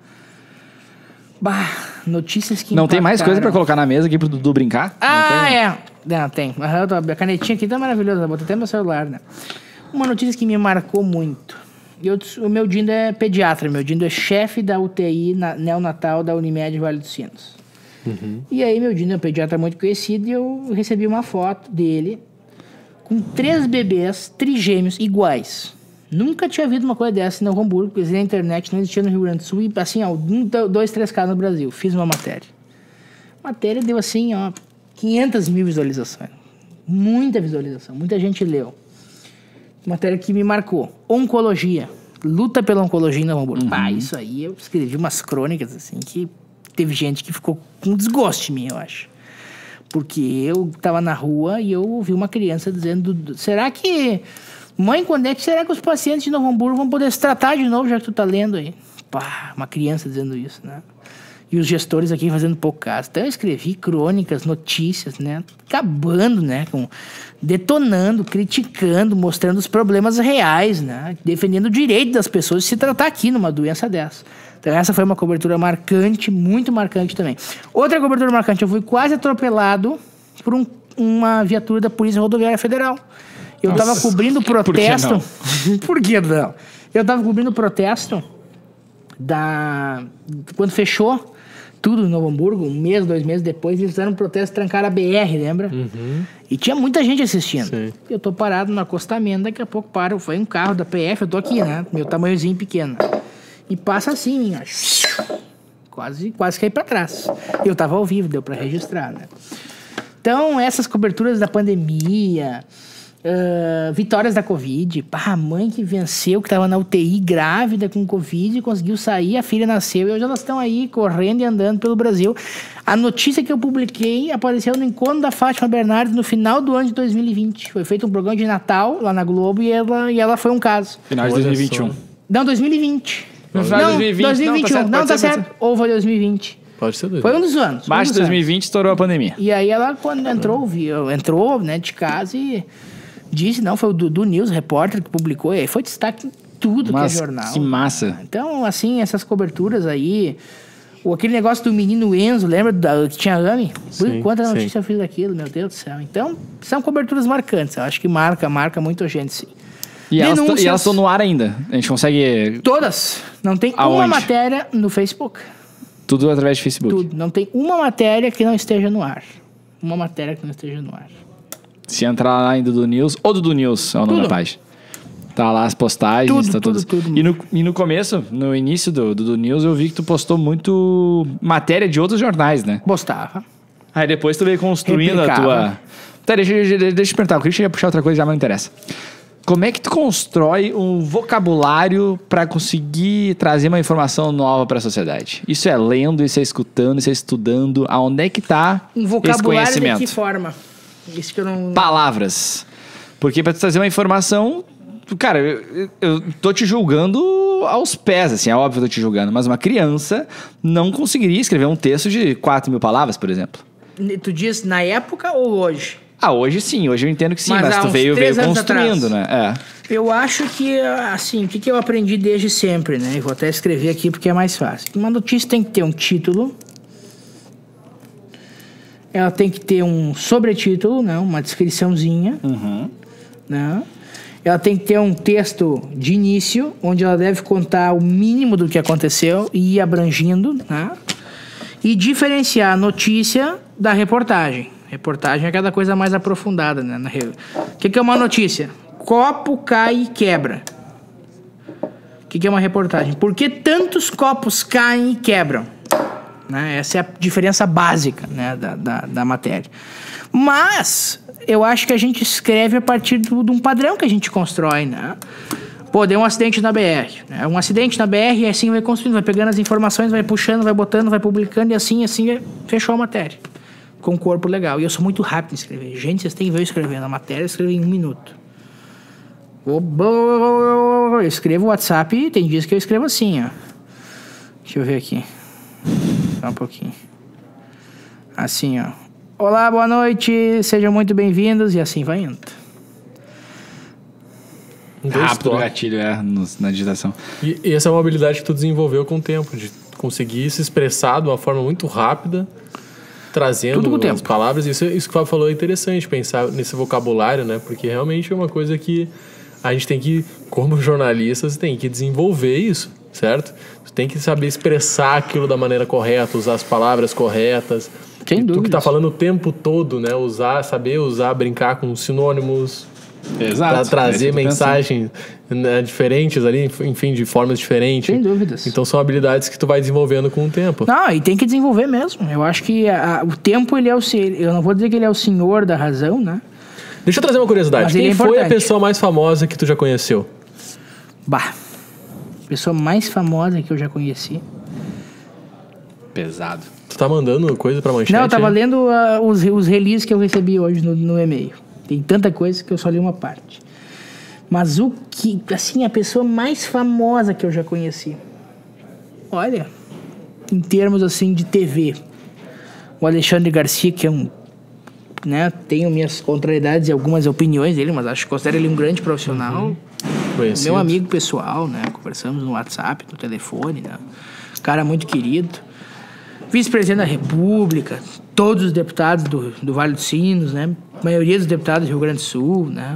Notícias que não tem mais coisa pra colocar na mesa aqui pro Dudu brincar? Não, tem. A canetinha aqui tá maravilhosa, botei até meu celular, né? Uma notícia que me marcou muito. O meu Dindo é pediatra, meu Dindo é chefe da UTI neonatal da Unimed Vale dos Sinos. E aí meu Dindo é um pediatra muito conhecido e eu recebi uma foto dele com 3 bebês trigêmeos iguais. Nunca tinha havido uma coisa dessa em Novo Hamburgo, porque na internet não existia no Rio Grande do Sul, e assim, 2, 3 casos no Brasil. Fiz uma matéria. A matéria deu assim, 500 mil visualizações. Muita visualização, muita gente leu. Matéria que me marcou. Oncologia. Luta pela oncologia em Novo Hamburgo. Isso aí eu escrevi umas crônicas, assim, que teve gente que ficou com desgosto de mim, eu acho. Porque eu tava na rua e eu ouvi uma criança dizendo, será que... Mãe, quando é que será que os pacientes de Novo Hamburgo vão poder se tratar de novo, já que tu tá lendo aí? Uma criança dizendo isso, né? E os gestores aqui fazendo pouco caso. Então eu escrevi crônicas, notícias, né? Acabando, né? Detonando, criticando, mostrando os problemas reais, né? Defendendo o direito das pessoas de se tratar aqui numa doença dessa. Então essa foi uma cobertura marcante, muito marcante também. Outra cobertura marcante, eu fui quase atropelado por uma viatura da Polícia Rodoviária Federal. Eu tava cobrindo o protesto... Por que não? Eu tava cobrindo o protesto quando fechou tudo em Novo Hamburgo, 1 mês, 2 meses depois, eles fizeram um protesto, trancaram a BR, lembra? E tinha muita gente assistindo. Sim. Eu tô parado no acostamento, daqui a pouco foi um carro da PF, eu tô aqui, né? Meu tamanhozinho pequeno. E passa assim, quase caí pra trás. Eu tava ao vivo, deu pra registrar, né? Então, essas coberturas da pandemia... vitórias da Covid. A mãe que venceu, que estava na UTI grávida com Covid, conseguiu sair, a filha nasceu e hoje elas estão aí correndo e andando pelo Brasil. A notícia que eu publiquei apareceu no encontro da Fátima Bernardes no final do ano de 2020. Foi feito um programa de Natal lá na Globo e ela foi um caso. Final de 2021. Não, 2020. No final de 2020. 2021. Não, tá certo. Ou foi 2020. Pode ser 2020. Foi um dos anos. Março de 2020 estourou a pandemia. E aí ela, quando entrou, né, de casa e... disse, foi o Dudu News, repórter, que publicou, e aí foi destaque em tudo que é jornal. Que massa. Então, assim, essas coberturas aí, aquele negócio do menino Enzo, lembra que tinha AME? Quanta notícia eu fiz daquilo, meu Deus do céu. Então, são coberturas marcantes, eu acho que marca muita gente, sim. E elas estão no ar ainda? A gente consegue... Todas. Não tem uma matéria no Facebook. Tudo através de Facebook? Tudo. Não tem uma matéria que não esteja no ar. Uma matéria que não esteja no ar. Se entrar lá em Dudu News, ou Dudu News é o nome da página. Tá lá as postagens, tudo. E no começo, no início do Dudu News, eu vi que tu postou muito matéria de outros jornais, né? Postava. Aí depois tu veio construindo a tua... Tá, deixa eu te perguntar, eu queria puxar outra coisa, já não interessa. Como é que tu constrói um vocabulário pra conseguir trazer uma informação nova pra sociedade? Isso é lendo, isso é escutando, isso é estudando. Aonde é que tá esse vocabulário de que forma? Isso que eu não... Palavras. Porque pra tu trazer uma informação... Cara, eu tô te julgando aos pés, assim, é óbvio que eu tô te julgando. Mas uma criança não conseguiria escrever um texto de 4.000 palavras, por exemplo. Tu diz na época ou hoje? Hoje sim, hoje eu entendo que sim, mas tu veio construindo, né? Eu acho que, assim, o que eu aprendi desde sempre, né? Eu vou até escrever aqui porque é mais fácil. Uma notícia tem que ter um título, ela tem que ter um sobretítulo, né? Uma descriçãozinha, né? Ela tem que ter um texto de início, onde ela deve contar o mínimo do que aconteceu e ir abrangindo, né? e diferenciar a notícia da reportagem. Reportagem é aquela coisa mais aprofundada, né? O que é uma notícia? Copo cai e quebra. O que é uma reportagem? Por que tantos copos caem e quebram? Né? Essa é a diferença básica, né, da matéria. Mas eu acho que a gente escreve a partir de um padrão que a gente constrói, né? Pô, deu um acidente na BR. Né? Um acidente na BR e assim vai construindo, vai pegando as informações, vai puxando, vai botando, vai publicando e assim fechou a matéria. Com um corpo legal. E eu sou muito rápido em escrever. Gente, vocês têm que ver eu escrevendo a matéria, eu escrevo em 1 minuto. Eu escrevo o WhatsApp, tem dias que eu escrevo assim, ó. Deixa eu ver aqui. Só um pouquinho. Assim, ó. Olá, boa noite, sejam muito bem-vindos. E assim vai indo. Rápido o gatilho, na digitação. E essa é uma habilidade que tu desenvolveu com o tempo, de conseguir se expressar de uma forma muito rápida, trazendo as palavras. Isso que o Fábio falou é interessante, pensar nesse vocabulário, né? Porque realmente é uma coisa que a gente tem que, como jornalistas, tem que desenvolver isso, certo? Tu tem que saber expressar aquilo da maneira correta, usar as palavras corretas. Sem dúvida. Tu que tá falando o tempo todo, né? Saber usar, brincar com sinônimos. Exato. Para trazer mensagens diferentes ali, enfim, de formas diferentes. Sem dúvidas. Então são habilidades que tu vai desenvolvendo com o tempo. Não, e tem que desenvolver mesmo. Eu acho que o tempo, ele é eu não vou dizer que ele é o senhor da razão, né? Deixa eu trazer uma curiosidade. Mas Quem foi a pessoa mais famosa que tu já conheceu? Pessoa mais famosa que eu já conheci. Pesado. Tu tá mandando coisa pra manchete? Não, eu tava lendo os releases que eu recebi hoje no e-mail. Tem tanta coisa que eu só li uma parte. Mas a pessoa mais famosa que eu já conheci. Olha, em termos assim de TV. O Alexandre Garcia, que é né, tenho minhas contrariedades e algumas opiniões dele, mas considero ele um grande profissional. Meu amigo pessoal, né? Conversamos no WhatsApp, no telefone, né? Cara muito querido. Vice-presidente da República, todos os deputados do Vale dos Sinos, né? A maioria dos deputados do Rio Grande do Sul, né?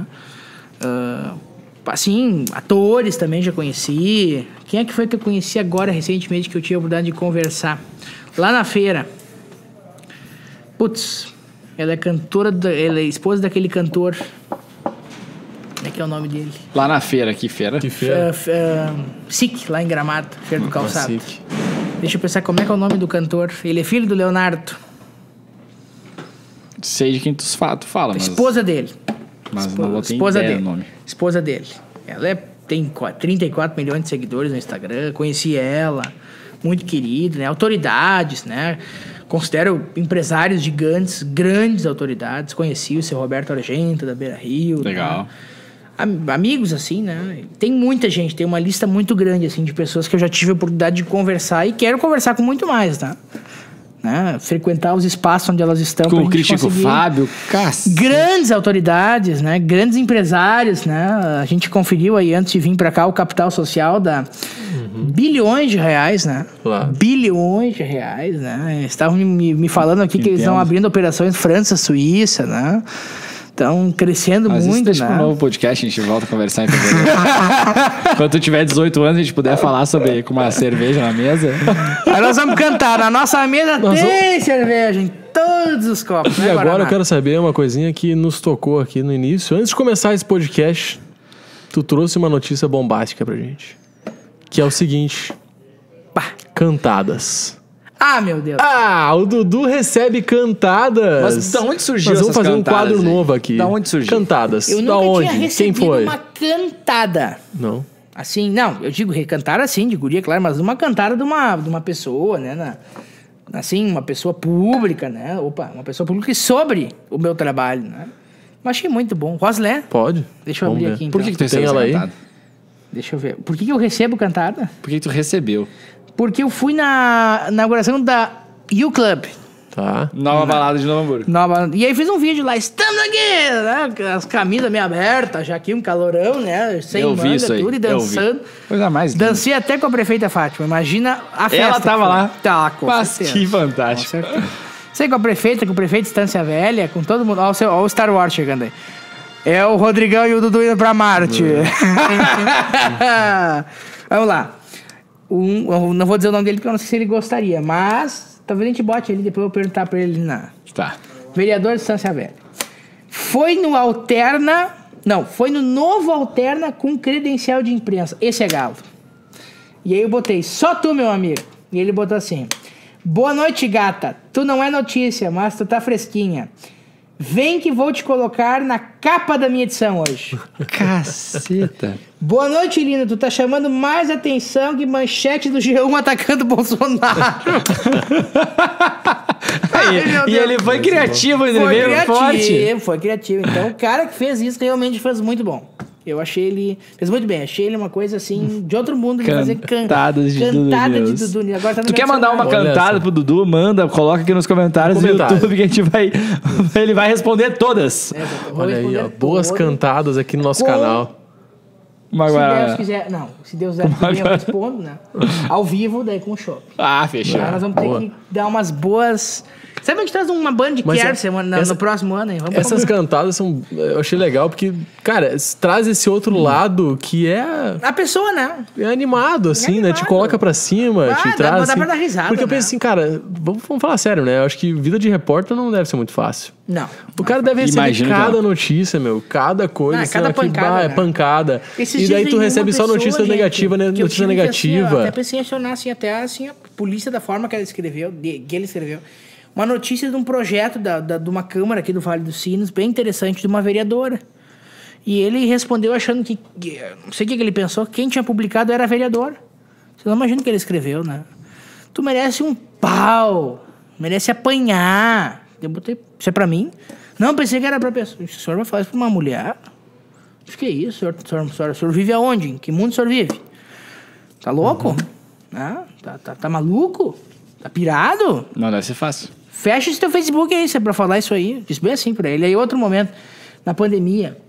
Assim, atores também já conheci. Quem é que foi que eu conheci agora, recentemente, que eu tive a oportunidade de conversar? Lá na feira. Putz, ela é cantora, ela é esposa daquele cantor. Como é que é o nome dele? Lá na feira, que feira? SIC, lá em Gramado, Feira do Calçado. SIC. Deixa eu pensar como é que é o nome do cantor. Ele é filho do Leonardo. Sei de quem tu fala, mas... Esposa dele. Mas não vou ter ideia do nome. Esposa dele. Ela tem 34 milhões de seguidores no Instagram. Conheci ela. Muito querida, né? Autoridades, né? Considero empresários gigantes, grandes autoridades. Conheci o seu Roberto Argento, da Beira Rio. Legal. Né? Amigos, assim, né? Tem muita gente, tem uma lista muito grande, assim, de pessoas que eu já tive a oportunidade de conversar e quero conversar com muito mais, tá? Né? Frequentar os espaços onde elas estão. Com o Crítico Fábio, grandes autoridades, né? Grandes empresários, né? A gente conferiu aí, antes de vir pra cá, o capital social da bilhões de reais, né? Claro. Bilhões de reais, né? Estavam me falando aqui que eles estão abrindo operações França, Suíça, né? Estão crescendo muito, deixa né? Para um novo podcast, a gente volta a conversar em fevereiro. Quando tu tiver 18 anos, a gente puder falar sobre com uma cerveja na mesa. Aí nós vamos cantar. Na nossa mesa tem cerveja em todos os copos. E agora eu quero saber uma coisinha que nos tocou aqui no início. Antes de começar esse podcast, tu trouxe uma notícia bombástica pra gente. Que é o seguinte. Cantadas. Ah, meu Deus. O Dudu recebe cantadas. Mas da onde surgiu Nós vamos fazer um quadro novo aqui. Da onde surgiu? Cantadas. Eu nunca tinha recebido uma cantada. Não. Assim, não, eu digo cantar assim, de guria, claro, mas uma cantada de uma pessoa, né? Assim, uma pessoa pública, né? Uma pessoa pública sobre o meu trabalho, né? Mas achei muito bom. Roslé? Pode. Deixa eu abrir aqui, então. Por que tu recebeu ela aí? Cantada? Deixa eu ver. Por que eu recebo cantada? Por que tu recebeu? Porque eu fui na inauguração da U-Club. Tá. Nova balada de Novo Hamburgo. E aí fiz um vídeo lá, estamos aqui, né? As camisas meio abertas, já aqui um calorão, né? Sem manga, tudo, e dançando. Coisa mais linda. Dancei até com a prefeita Fátima, imagina a festa. Ela tava lá. Tá, com certeza. Que fantástico. Com certeza. Sei com a prefeita, com o prefeito Estância Velha, com todo mundo. Olha o Star Wars chegando aí. É o Rodrigão e o Dudu indo pra Marte. Vamos lá. Eu não vou dizer o nome dele porque eu não sei se ele gostaria, mas Talvez a gente bote ali, depois eu vou perguntar pra ele na... Tá. Vereador de Estância Velha. Foi no novo Alterna com credencial de imprensa. Esse é galo. E aí eu botei, só tu, meu amigo. E ele botou assim, boa noite, gata. Tu não é notícia, mas tu tá fresquinha. Vem que vou te colocar na capa da minha edição hoje. Caceta. Boa noite, Lino. Tu tá chamando mais atenção que manchete do G1 atacando o Bolsonaro. E ele foi criativo, ele veio forte. Foi criativo. Então, o cara que fez isso realmente fez muito bom. Eu achei ele... Fez muito bem. Achei ele uma coisa, assim, de outro mundo. De fazer cantadas de Dudu. Agora tá no tu quer mandar uma cantada pro Dudu? Manda, coloca aqui nos comentários do YouTube que a gente vai... Ele vai responder todas. Olha aí, ó. Boas cantadas aqui no nosso canal. Se Deus quiser... Não, se Deus quiser, eu respondo, né? Ao vivo, daí com o show. Fechou. Nós vamos ter que dar umas boas... Sabe, a gente traz uma banda de Kerser no próximo ano, hein? Essas cantadas são... Eu achei legal, porque, cara, traz esse outro lado que é... A pessoa, né? É animado, assim, né? Te coloca pra cima, te traz... Dá pra dar risada, porque eu penso assim, cara, vamos falar sério, né? Eu acho que vida de repórter não deve ser muito fácil. Não. O cara deve receber cada notícia, meu. Cada coisa. Não, cada pancada, é pancada. E daí tu recebe só notícia negativa, né? Notícia negativa. Assim, até pensei em acionar, assim, a polícia da forma que ele escreveu. Uma notícia de um projeto de uma Câmara aqui do Vale dos Sinos, bem interessante, de uma vereadora. E ele respondeu achando que não sei o que ele pensou, quem tinha publicado era a vereadora. Você não imagina o que ele escreveu, né? Tu merece um pau, merece apanhar. Eu botei, isso é pra mim? Não, pensei que era pra pessoa. O senhor vai falar isso pra uma mulher? O que é isso? O senhor vive aonde? Em que mundo o senhor vive? Tá louco? Tá maluco? Tá pirado? Não deve ser fácil. Fecha esse teu Facebook aí, se é pra falar isso aí. Disse bem assim pra ele. Aí outro momento, na pandemia,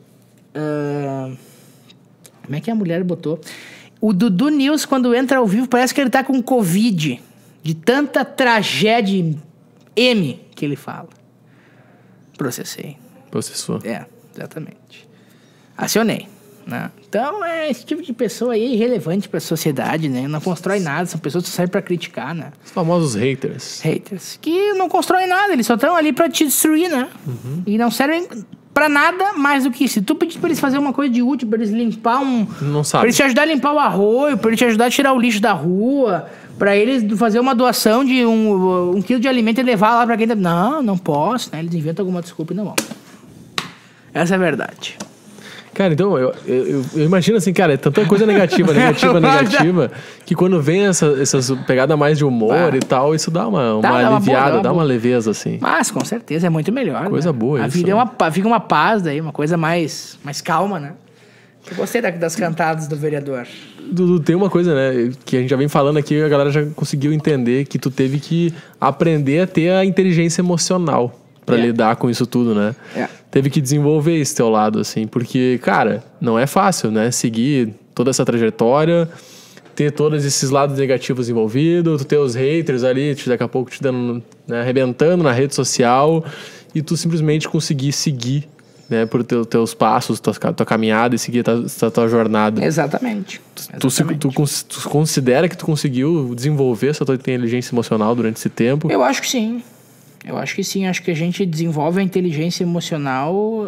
como é que a mulher botou? O Dudu News, quando entra ao vivo, parece que ele tá com Covid. De tanta tragédia M que ele fala. Processei. Processou. Exatamente. Acionei. Né? Então, esse tipo de pessoa aí é irrelevante pra sociedade, né? Não constrói nada, são pessoas que saem pra criticar, né? Os famosos haters. Haters. Que não constroem nada, eles só estão ali pra te destruir, né? E não servem pra nada mais do que isso. Se tu pedir pra eles fazerem uma coisa de útil, pra eles limpar Não sabe. Pra eles te ajudar a limpar o arroio, pra eles te ajudar a tirar o lixo da rua, pra eles fazer uma doação de um quilo de alimento e levar lá pra quem... Não posso, né? Eles inventam alguma desculpa e não vão. Essa é a verdade. Cara, então, eu imagino assim, cara, é tanta coisa negativa, que quando vem essas pegadas mais de humor e tal, isso dá uma aliviada, dá uma leveza, assim. Mas, com certeza, é muito melhor. Coisa boa isso. A vida fica uma paz daí, uma coisa mais calma, né? Eu gostei das cantadas do vereador. Dudu, tem uma coisa, né, que a gente já vem falando aqui, a galera já conseguiu entender que tu teve que aprender a ter a inteligência emocional pra lidar com isso tudo, né? Teve que desenvolver esse teu lado, assim, porque, cara, não é fácil, né? Seguir toda essa trajetória, ter todos esses lados negativos envolvidos, tu ter os haters ali, daqui a pouco te dando, né, arrebentando na rede social, e tu simplesmente conseguir seguir, né, por teus passos, tua caminhada e seguir a tua jornada. Exatamente. Tu considera que tu conseguiu desenvolver essa tua inteligência emocional durante esse tempo? Eu acho que sim. Acho que a gente desenvolve a inteligência emocional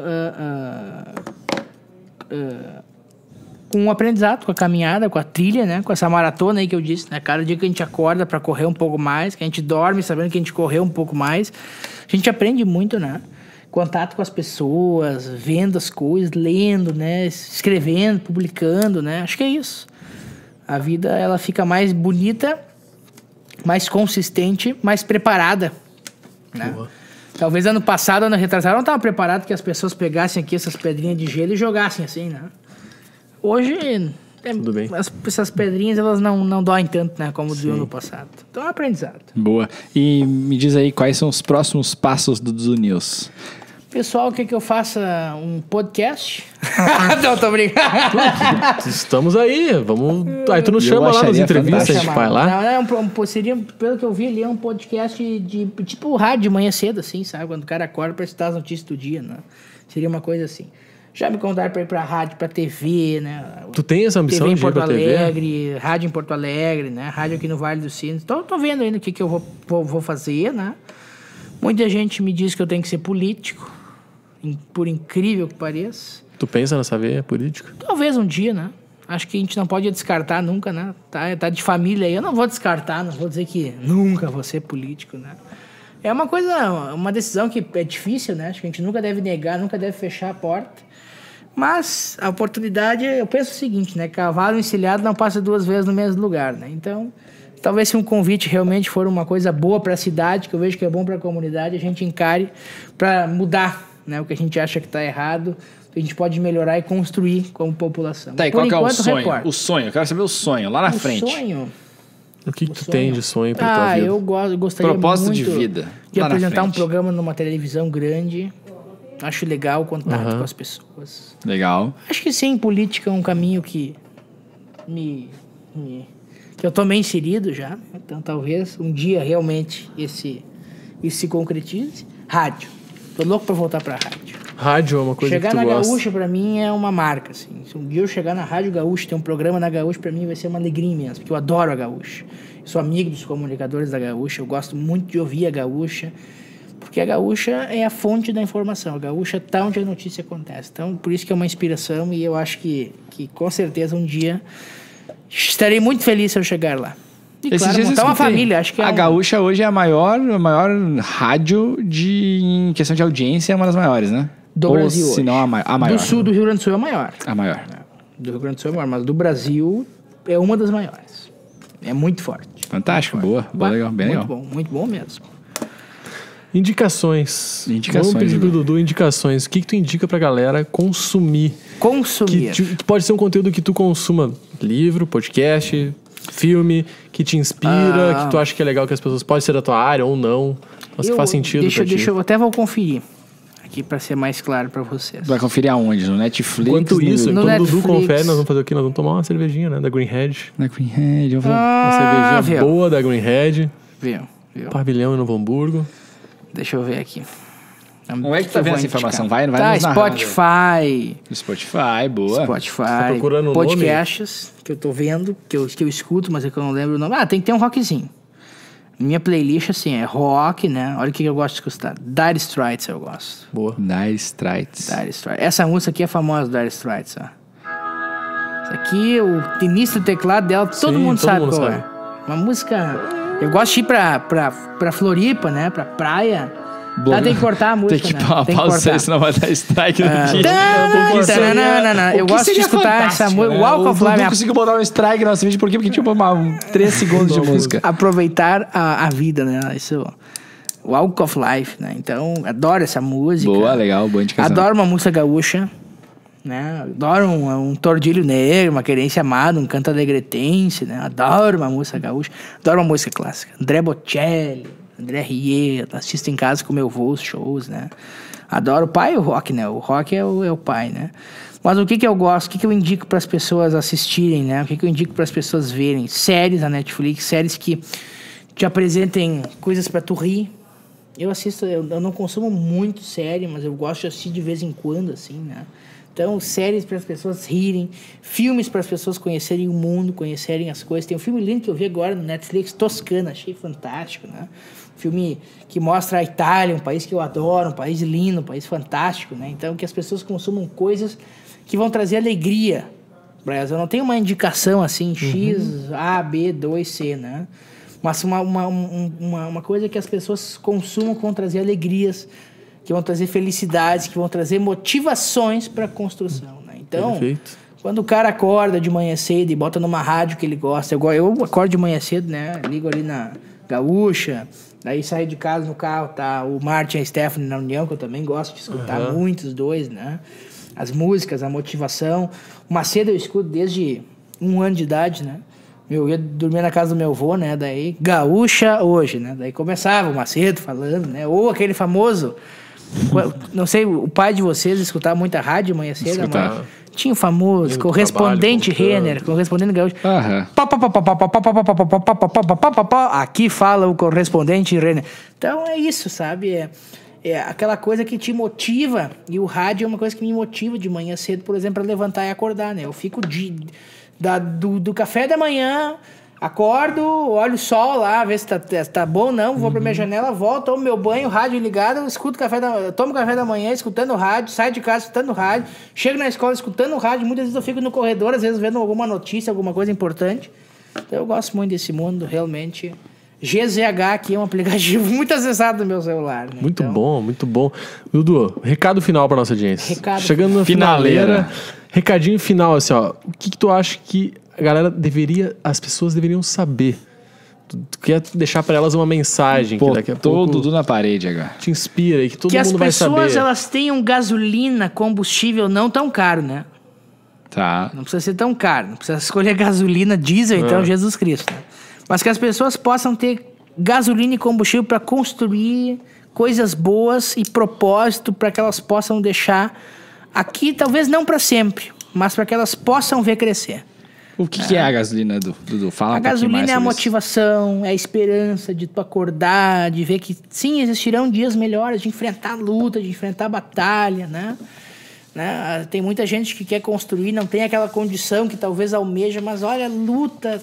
com o aprendizado, com a caminhada, com a trilha, né? Com essa maratona aí que eu disse, né? Cada dia que a gente acorda para correr um pouco mais, que a gente dorme sabendo que a gente correu um pouco mais, a gente aprende muito, né? Contato com as pessoas, vendo as coisas, lendo, né? Escrevendo, publicando, né? Acho que é isso. A vida, ela fica mais bonita, mais consistente, mais preparada. Né? Talvez ano passado, ano retrasado, não estava preparado que as pessoas pegassem aqui essas pedrinhas de gelo e jogassem assim, né? Hoje, tudo bem. Essas pedrinhas, elas não doem tanto, né? Como do ano passado. Então é um aprendizado. Boa. E me diz aí, quais são os próximos passos do Dudu News? Pessoal, quer que eu faça um podcast? Não, tô brincando. Estamos aí, vamos... Aí tu nos chama lá nas entrevistas, a gente vai lá. Não, seria, pelo que eu vi ali, é um podcast de tipo rádio de manhã cedo, assim, sabe? Quando o cara acorda pra citar as notícias do dia, né? Seria uma coisa assim. Já me convidaram para ir pra rádio, pra TV, né? Tu tem essa ambição TV em de ir Porto pra TV? Alegre, rádio em Porto Alegre, né? Rádio aqui no Vale dos Sinos. Então, tô vendo ainda o que eu vou fazer, né? Muita gente me diz que eu tenho que ser político, por incrível que pareça. Tu pensa nessa veia política? Talvez um dia, né? Acho que a gente não pode descartar nunca, né? Tá de família aí. Eu não vou descartar, não vou dizer que nunca vou ser político, né? É uma decisão que é difícil, né? Acho que a gente nunca deve negar, nunca deve fechar a porta. Mas a oportunidade, eu penso o seguinte, né? Cavalo encilhado não passa 2 vezes no mesmo lugar, né? Então, talvez se um convite realmente for uma coisa boa para a cidade, que eu vejo que é bom para a comunidade, a gente encare para mudar, né? O que a gente acha que está errado, que a gente pode melhorar e construir como população. Tá, e qual que é o sonho? Repórter. O sonho, eu quero saber o sonho, lá na frente. O sonho... O que tu tem de sonho pra tua vida? Eu gostaria propósito de vida, de apresentar um programa numa televisão grande. Acho legal o contato com as pessoas. Legal. Acho que sim, política é um caminho que que eu tô meio inserido já. Então talvez um dia realmente isso se concretize. Rádio. Tô louco pra voltar pra rádio. Rádio é uma coisa chegar que tu na gosta. Gaúcha pra mim é uma marca, assim. Se um dia eu chegar na Rádio Gaúcha, ter um programa na Gaúcha, pra mim vai ser uma alegria imensa, porque eu adoro a Gaúcha. Eu sou amigo dos comunicadores da Gaúcha, eu gosto muito de ouvir a Gaúcha, porque a Gaúcha é a fonte da informação. A Gaúcha tá onde a notícia acontece. Então, por isso que é uma inspiração e eu acho que com certeza um dia estarei muito feliz se eu chegar lá. E claro, montar uma família, acho que é a Gaúcha hoje é a maior rádio em questão de audiência, é uma das maiores, né? Do Brasil hoje. Se não a maior. Do sul do Rio Grande do Sul é a maior. A maior. Do Rio Grande do Sul é a maior, mas do Brasil é uma das maiores. É muito forte. Fantástico, boa, legal, bem legal. Muito bom mesmo. Indicações. Vamos pedir pro Dudu indicações. O que tu indica pra galera consumir? Que pode ser um conteúdo que tu consuma. Livro, podcast, filme, que te inspira, que tu acha que é legal que as pessoas... Pode ser da tua área ou não. Mas que faz sentido pra ti. Eu até vou conferir. Aqui pra ser mais claro pra vocês. Vai conferir aonde? No Netflix? Enquanto isso, no quando o Netflix. Dudu confere, nós vamos fazer o quê? Nós vamos tomar uma cervejinha, né? Da Greenhead. Da Greenhead. Uma cervejinha boa da Greenhead. Viu? Pavilhão em Novo Hamburgo. Deixa eu ver aqui. Como é que tá vendo essa informação? Vai tá, Spotify. Spotify, boa. Spotify. Tá procurando podcasts que eu tô vendo, que eu escuto, mas é que eu não lembro o nome. Tem que ter um rockzinho. Minha playlist, assim, é rock, né? Olha o que eu gosto de escutar. Dire Straits eu gosto. Boa. Dire Straits. Essa música aqui é famosa, Dire Straits, ó. Essa aqui, o início do teclado dela, todo mundo sabe qual é. Uma música... Eu gosto de ir pra Floripa, né? Pra praia. Lá tem que cortar a música, tem que pôr uma pausa, senão vai dar strike no vídeo. Eu gosto de escutar essa música. Né? Walk of Life. Eu não consigo botar um strike no nosso vídeo, por quê? Porque tipo 3 segundos de música. Aproveitar a vida, né? Isso... Walk of Life, né? Então, adoro essa música. Boa, legal, boa indicação. Adoro uma música gaúcha, né? Adoro um tordilho negro, uma querência amada, um canto alegretense, né? Adoro uma música gaúcha. Adoro uma música clássica. André Bocelli, André Rieu, assisto em casa com meu avô os shows, né? Adoro o pai e o rock, né? O rock é o pai, né? Mas o que eu gosto, o que eu indico para as pessoas assistirem, né? O que eu indico para as pessoas verem? Séries na Netflix, séries que te apresentem coisas para tu rir. Eu assisto, eu não consumo muito série, mas eu gosto de assistir de vez em quando, assim, né? Então, séries para as pessoas rirem, filmes para as pessoas conhecerem o mundo, conhecerem as coisas. Tem um filme lindo que eu vi agora no Netflix, Toscana, achei fantástico, né? Filme que mostra a Itália, um país que eu adoro, um país lindo, um país fantástico, né? Então, que as pessoas consumam coisas que vão trazer alegria para elas. Eu não tenho uma indicação assim, X, A, B, 2, C, né? Mas uma coisa que as pessoas consumam que vão trazer alegrias, que vão trazer felicidades, que vão trazer motivações para a construção, né? Então, perfeito. Quando o cara acorda de manhã cedo e bota numa rádio que ele gosta, eu acordo de manhã cedo, né? Ligo ali na Gaúcha, daí saio de casa no carro, tá o Martin e a Stephanie na União, que eu também gosto de escutar muito os dois, né? As músicas, a motivação. O Macedo eu escuto desde 1 ano de idade, né? Eu ia dormir na casa do meu avô, né? Daí, Gaúcha hoje, né? Daí começava o Macedo falando, né? Ou aquele famoso... Não sei, o pai de vocês escutava muita rádio amanhã cedo, mas tinha o famoso correspondente Renner, correspondente gaúcho. Aqui fala o correspondente Renner. Então é isso, sabe? é aquela coisa que te motiva, e o rádio é uma coisa que me motiva de manhã cedo, por exemplo, para levantar e acordar, né? Eu fico do café da manhã, acordo, olho o sol lá, ver se tá bom ou não, vou pra minha janela, volto, tomo meu banho, rádio ligado, tomo café da manhã escutando rádio, saio de casa escutando rádio, chego na escola escutando rádio, muitas vezes eu fico no corredor, às vezes vendo alguma notícia, alguma coisa importante. Então eu gosto muito desse mundo, realmente. GZH aqui é um aplicativo muito acessado no meu celular. Né? Muito bom, muito bom. Dudu, recado final pra nossa audiência. Chegando na finaleira. Recadinho final, assim, ó. O que tu acha que a galera as pessoas deveriam saber? Tu quer deixar pra elas uma mensagem que daqui a pouco... Dudu na parede agora. Te inspira e que todo mundo vai saber. Que as pessoas, elas tenham gasolina, combustível não tão caro, né? Tá. Não precisa ser tão caro. Não precisa escolher gasolina, diesel, então Jesus Cristo, né? Mas que as pessoas possam ter gasolina e combustível para construir coisas boas e propósito para que elas possam deixar aqui, talvez não para sempre, mas para que elas possam ver crescer. O que é a gasolina, Dudu? Fala a gasolina é a motivação, é a esperança de tu acordar, de ver que sim, existirão dias melhores, de enfrentar a luta, de enfrentar a batalha, né? Tem muita gente que quer construir, não tem aquela condição que talvez almeja, mas olha, luta...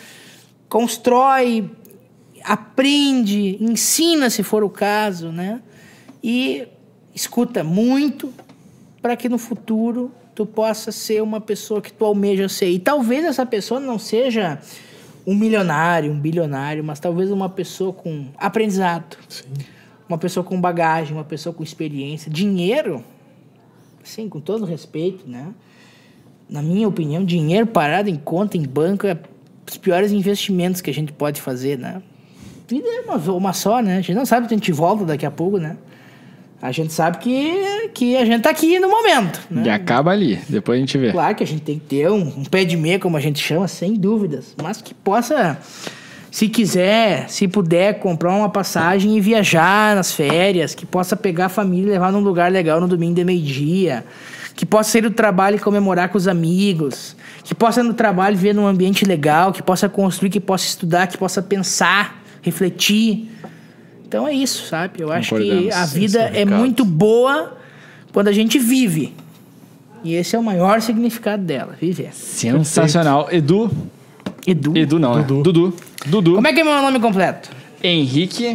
Constrói, aprende, ensina se for o caso, né? E escuta muito para que no futuro tu possa ser uma pessoa que tu almeja ser. E talvez essa pessoa não seja um milionário, um bilionário, mas talvez uma pessoa com aprendizado, uma pessoa com bagagem, uma pessoa com experiência. Dinheiro, assim, com todo respeito, né? Na minha opinião, dinheiro parado em conta, em banco, é os piores investimentos que a gente pode fazer, né? Vida é uma só, né? A gente não sabe se a gente volta daqui a pouco, né? A gente sabe que a gente tá aqui no momento, né? E acaba ali, depois a gente vê. Claro que a gente tem que ter um pé de meia, como a gente chama, sem dúvidas. Mas que possa, se quiser, se puder, comprar uma passagem e viajar nas férias. Que possa pegar a família e levar num lugar legal no domingo de meio-dia. Que possa sair do trabalho e comemorar com os amigos. Que possa no trabalho ver num ambiente legal. Que possa construir, que possa estudar, que possa pensar, refletir. Então é isso, sabe? Eu acho que a vida é muito boa quando a gente vive. E esse é o maior significado dela, viver. Sensacional. Edu não, Dudu. Como é que é meu nome completo? Henrique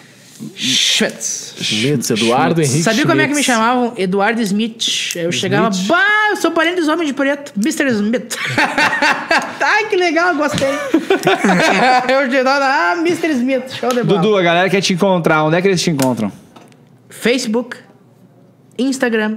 Schmitz, Eduardo Henrique. Sabia como é que me chamavam? Eduardo Smith. Eu chegava, eu sou parente dos Homens de Preto, Mr. Smith. Ai, que legal, gostei. Mr. Smith, show de bola. Dudu, a galera quer te encontrar, onde é que eles te encontram? Facebook, Instagram,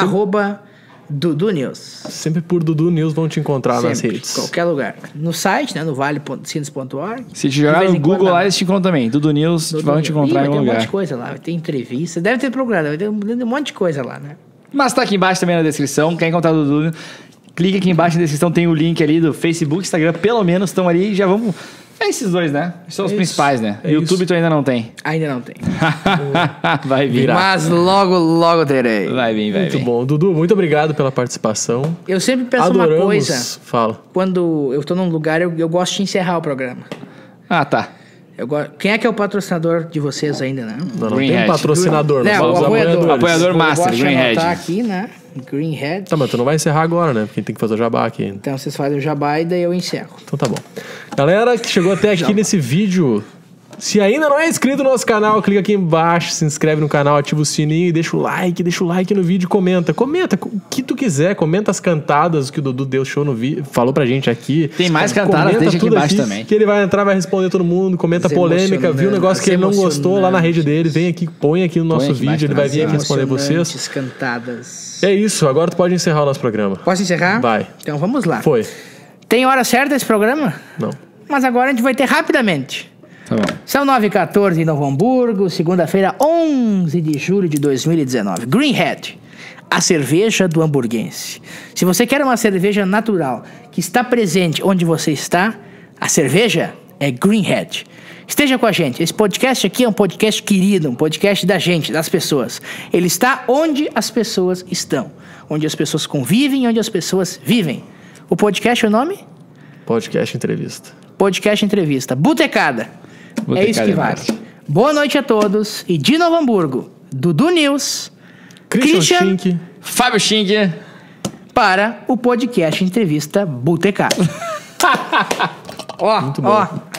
@Dudu News. Sempre por Dudu News vão te encontrar nas redes. Qualquer lugar. No site, né? No vale.sinos.org. Se te jogar no Google lá, eles te encontram também. Dudu News, vão te encontrar em algum lugar. Tem um monte de coisa lá. Vai ter entrevista. Deve ter programa. Vai ter um monte de coisa lá, né? Mas tá aqui embaixo também na descrição. Quer encontrar o Dudu? Clica aqui embaixo na descrição. Tem o link ali do Facebook, Instagram. Pelo menos estão ali. Já vamos... É esses dois, né? São os principais, né? YouTube tu ainda não tem. Ainda não tem. Vai vir. Mas logo terei. Vai vir. Muito bom. Dudu, muito obrigado pela participação. Eu sempre peço uma coisa. Fala. Quando eu tô num lugar, eu gosto de encerrar o programa. Ah, tá. Quem é que é o patrocinador de vocês ainda, né? Não tem patrocinador. O apoiador master, Greenhead. Tá aqui, né? Greenhead. Tá, mas tu não vai encerrar agora, né? Porque tem que fazer o jabá aqui. Então vocês fazem o jabá e daí eu encerro. Então tá bom. Galera que chegou até aqui nesse vídeo, se ainda não é inscrito no nosso canal, clica aqui embaixo, se inscreve no canal, ativa o sininho e deixa o like no vídeo e comenta. Comenta o que tu quiser, comenta as cantadas que o Dudu deu show no vídeo, falou pra gente aqui. Tem mais cantadas, deixa aqui embaixo também. Que ele vai entrar, vai responder todo mundo, comenta polêmica, viu um negócio que ele não gostou lá na rede dele, vem aqui, põe aqui no nosso vídeo, ele vai vir aqui responder vocês. Cantadas. É isso, agora tu pode encerrar o nosso programa. Posso encerrar? Vai. Então vamos lá. Foi. Tem hora certa esse programa? Não. Mas agora a gente vai ter rapidamente. Tá bom. São 9h14 em Novo Hamburgo, segunda-feira, 11 de julho de 2019. Greenhead, a cerveja do hamburguense. Se você quer uma cerveja natural, que está presente onde você está, a cerveja é Greenhead. Esteja com a gente. Esse podcast aqui é um podcast querido, um podcast da gente, das pessoas. Ele está onde as pessoas estão. Onde as pessoas convivem, onde as pessoas vivem. O podcast é o nome? Podcast Entrevista. Podcast Entrevista. Botecada. É isso que vale. Boa noite a todos. E de Novo Hamburgo, Dudu News, Christian Schink, Fábio Schink, para o podcast Entrevista Botecada. Ó, muito bom.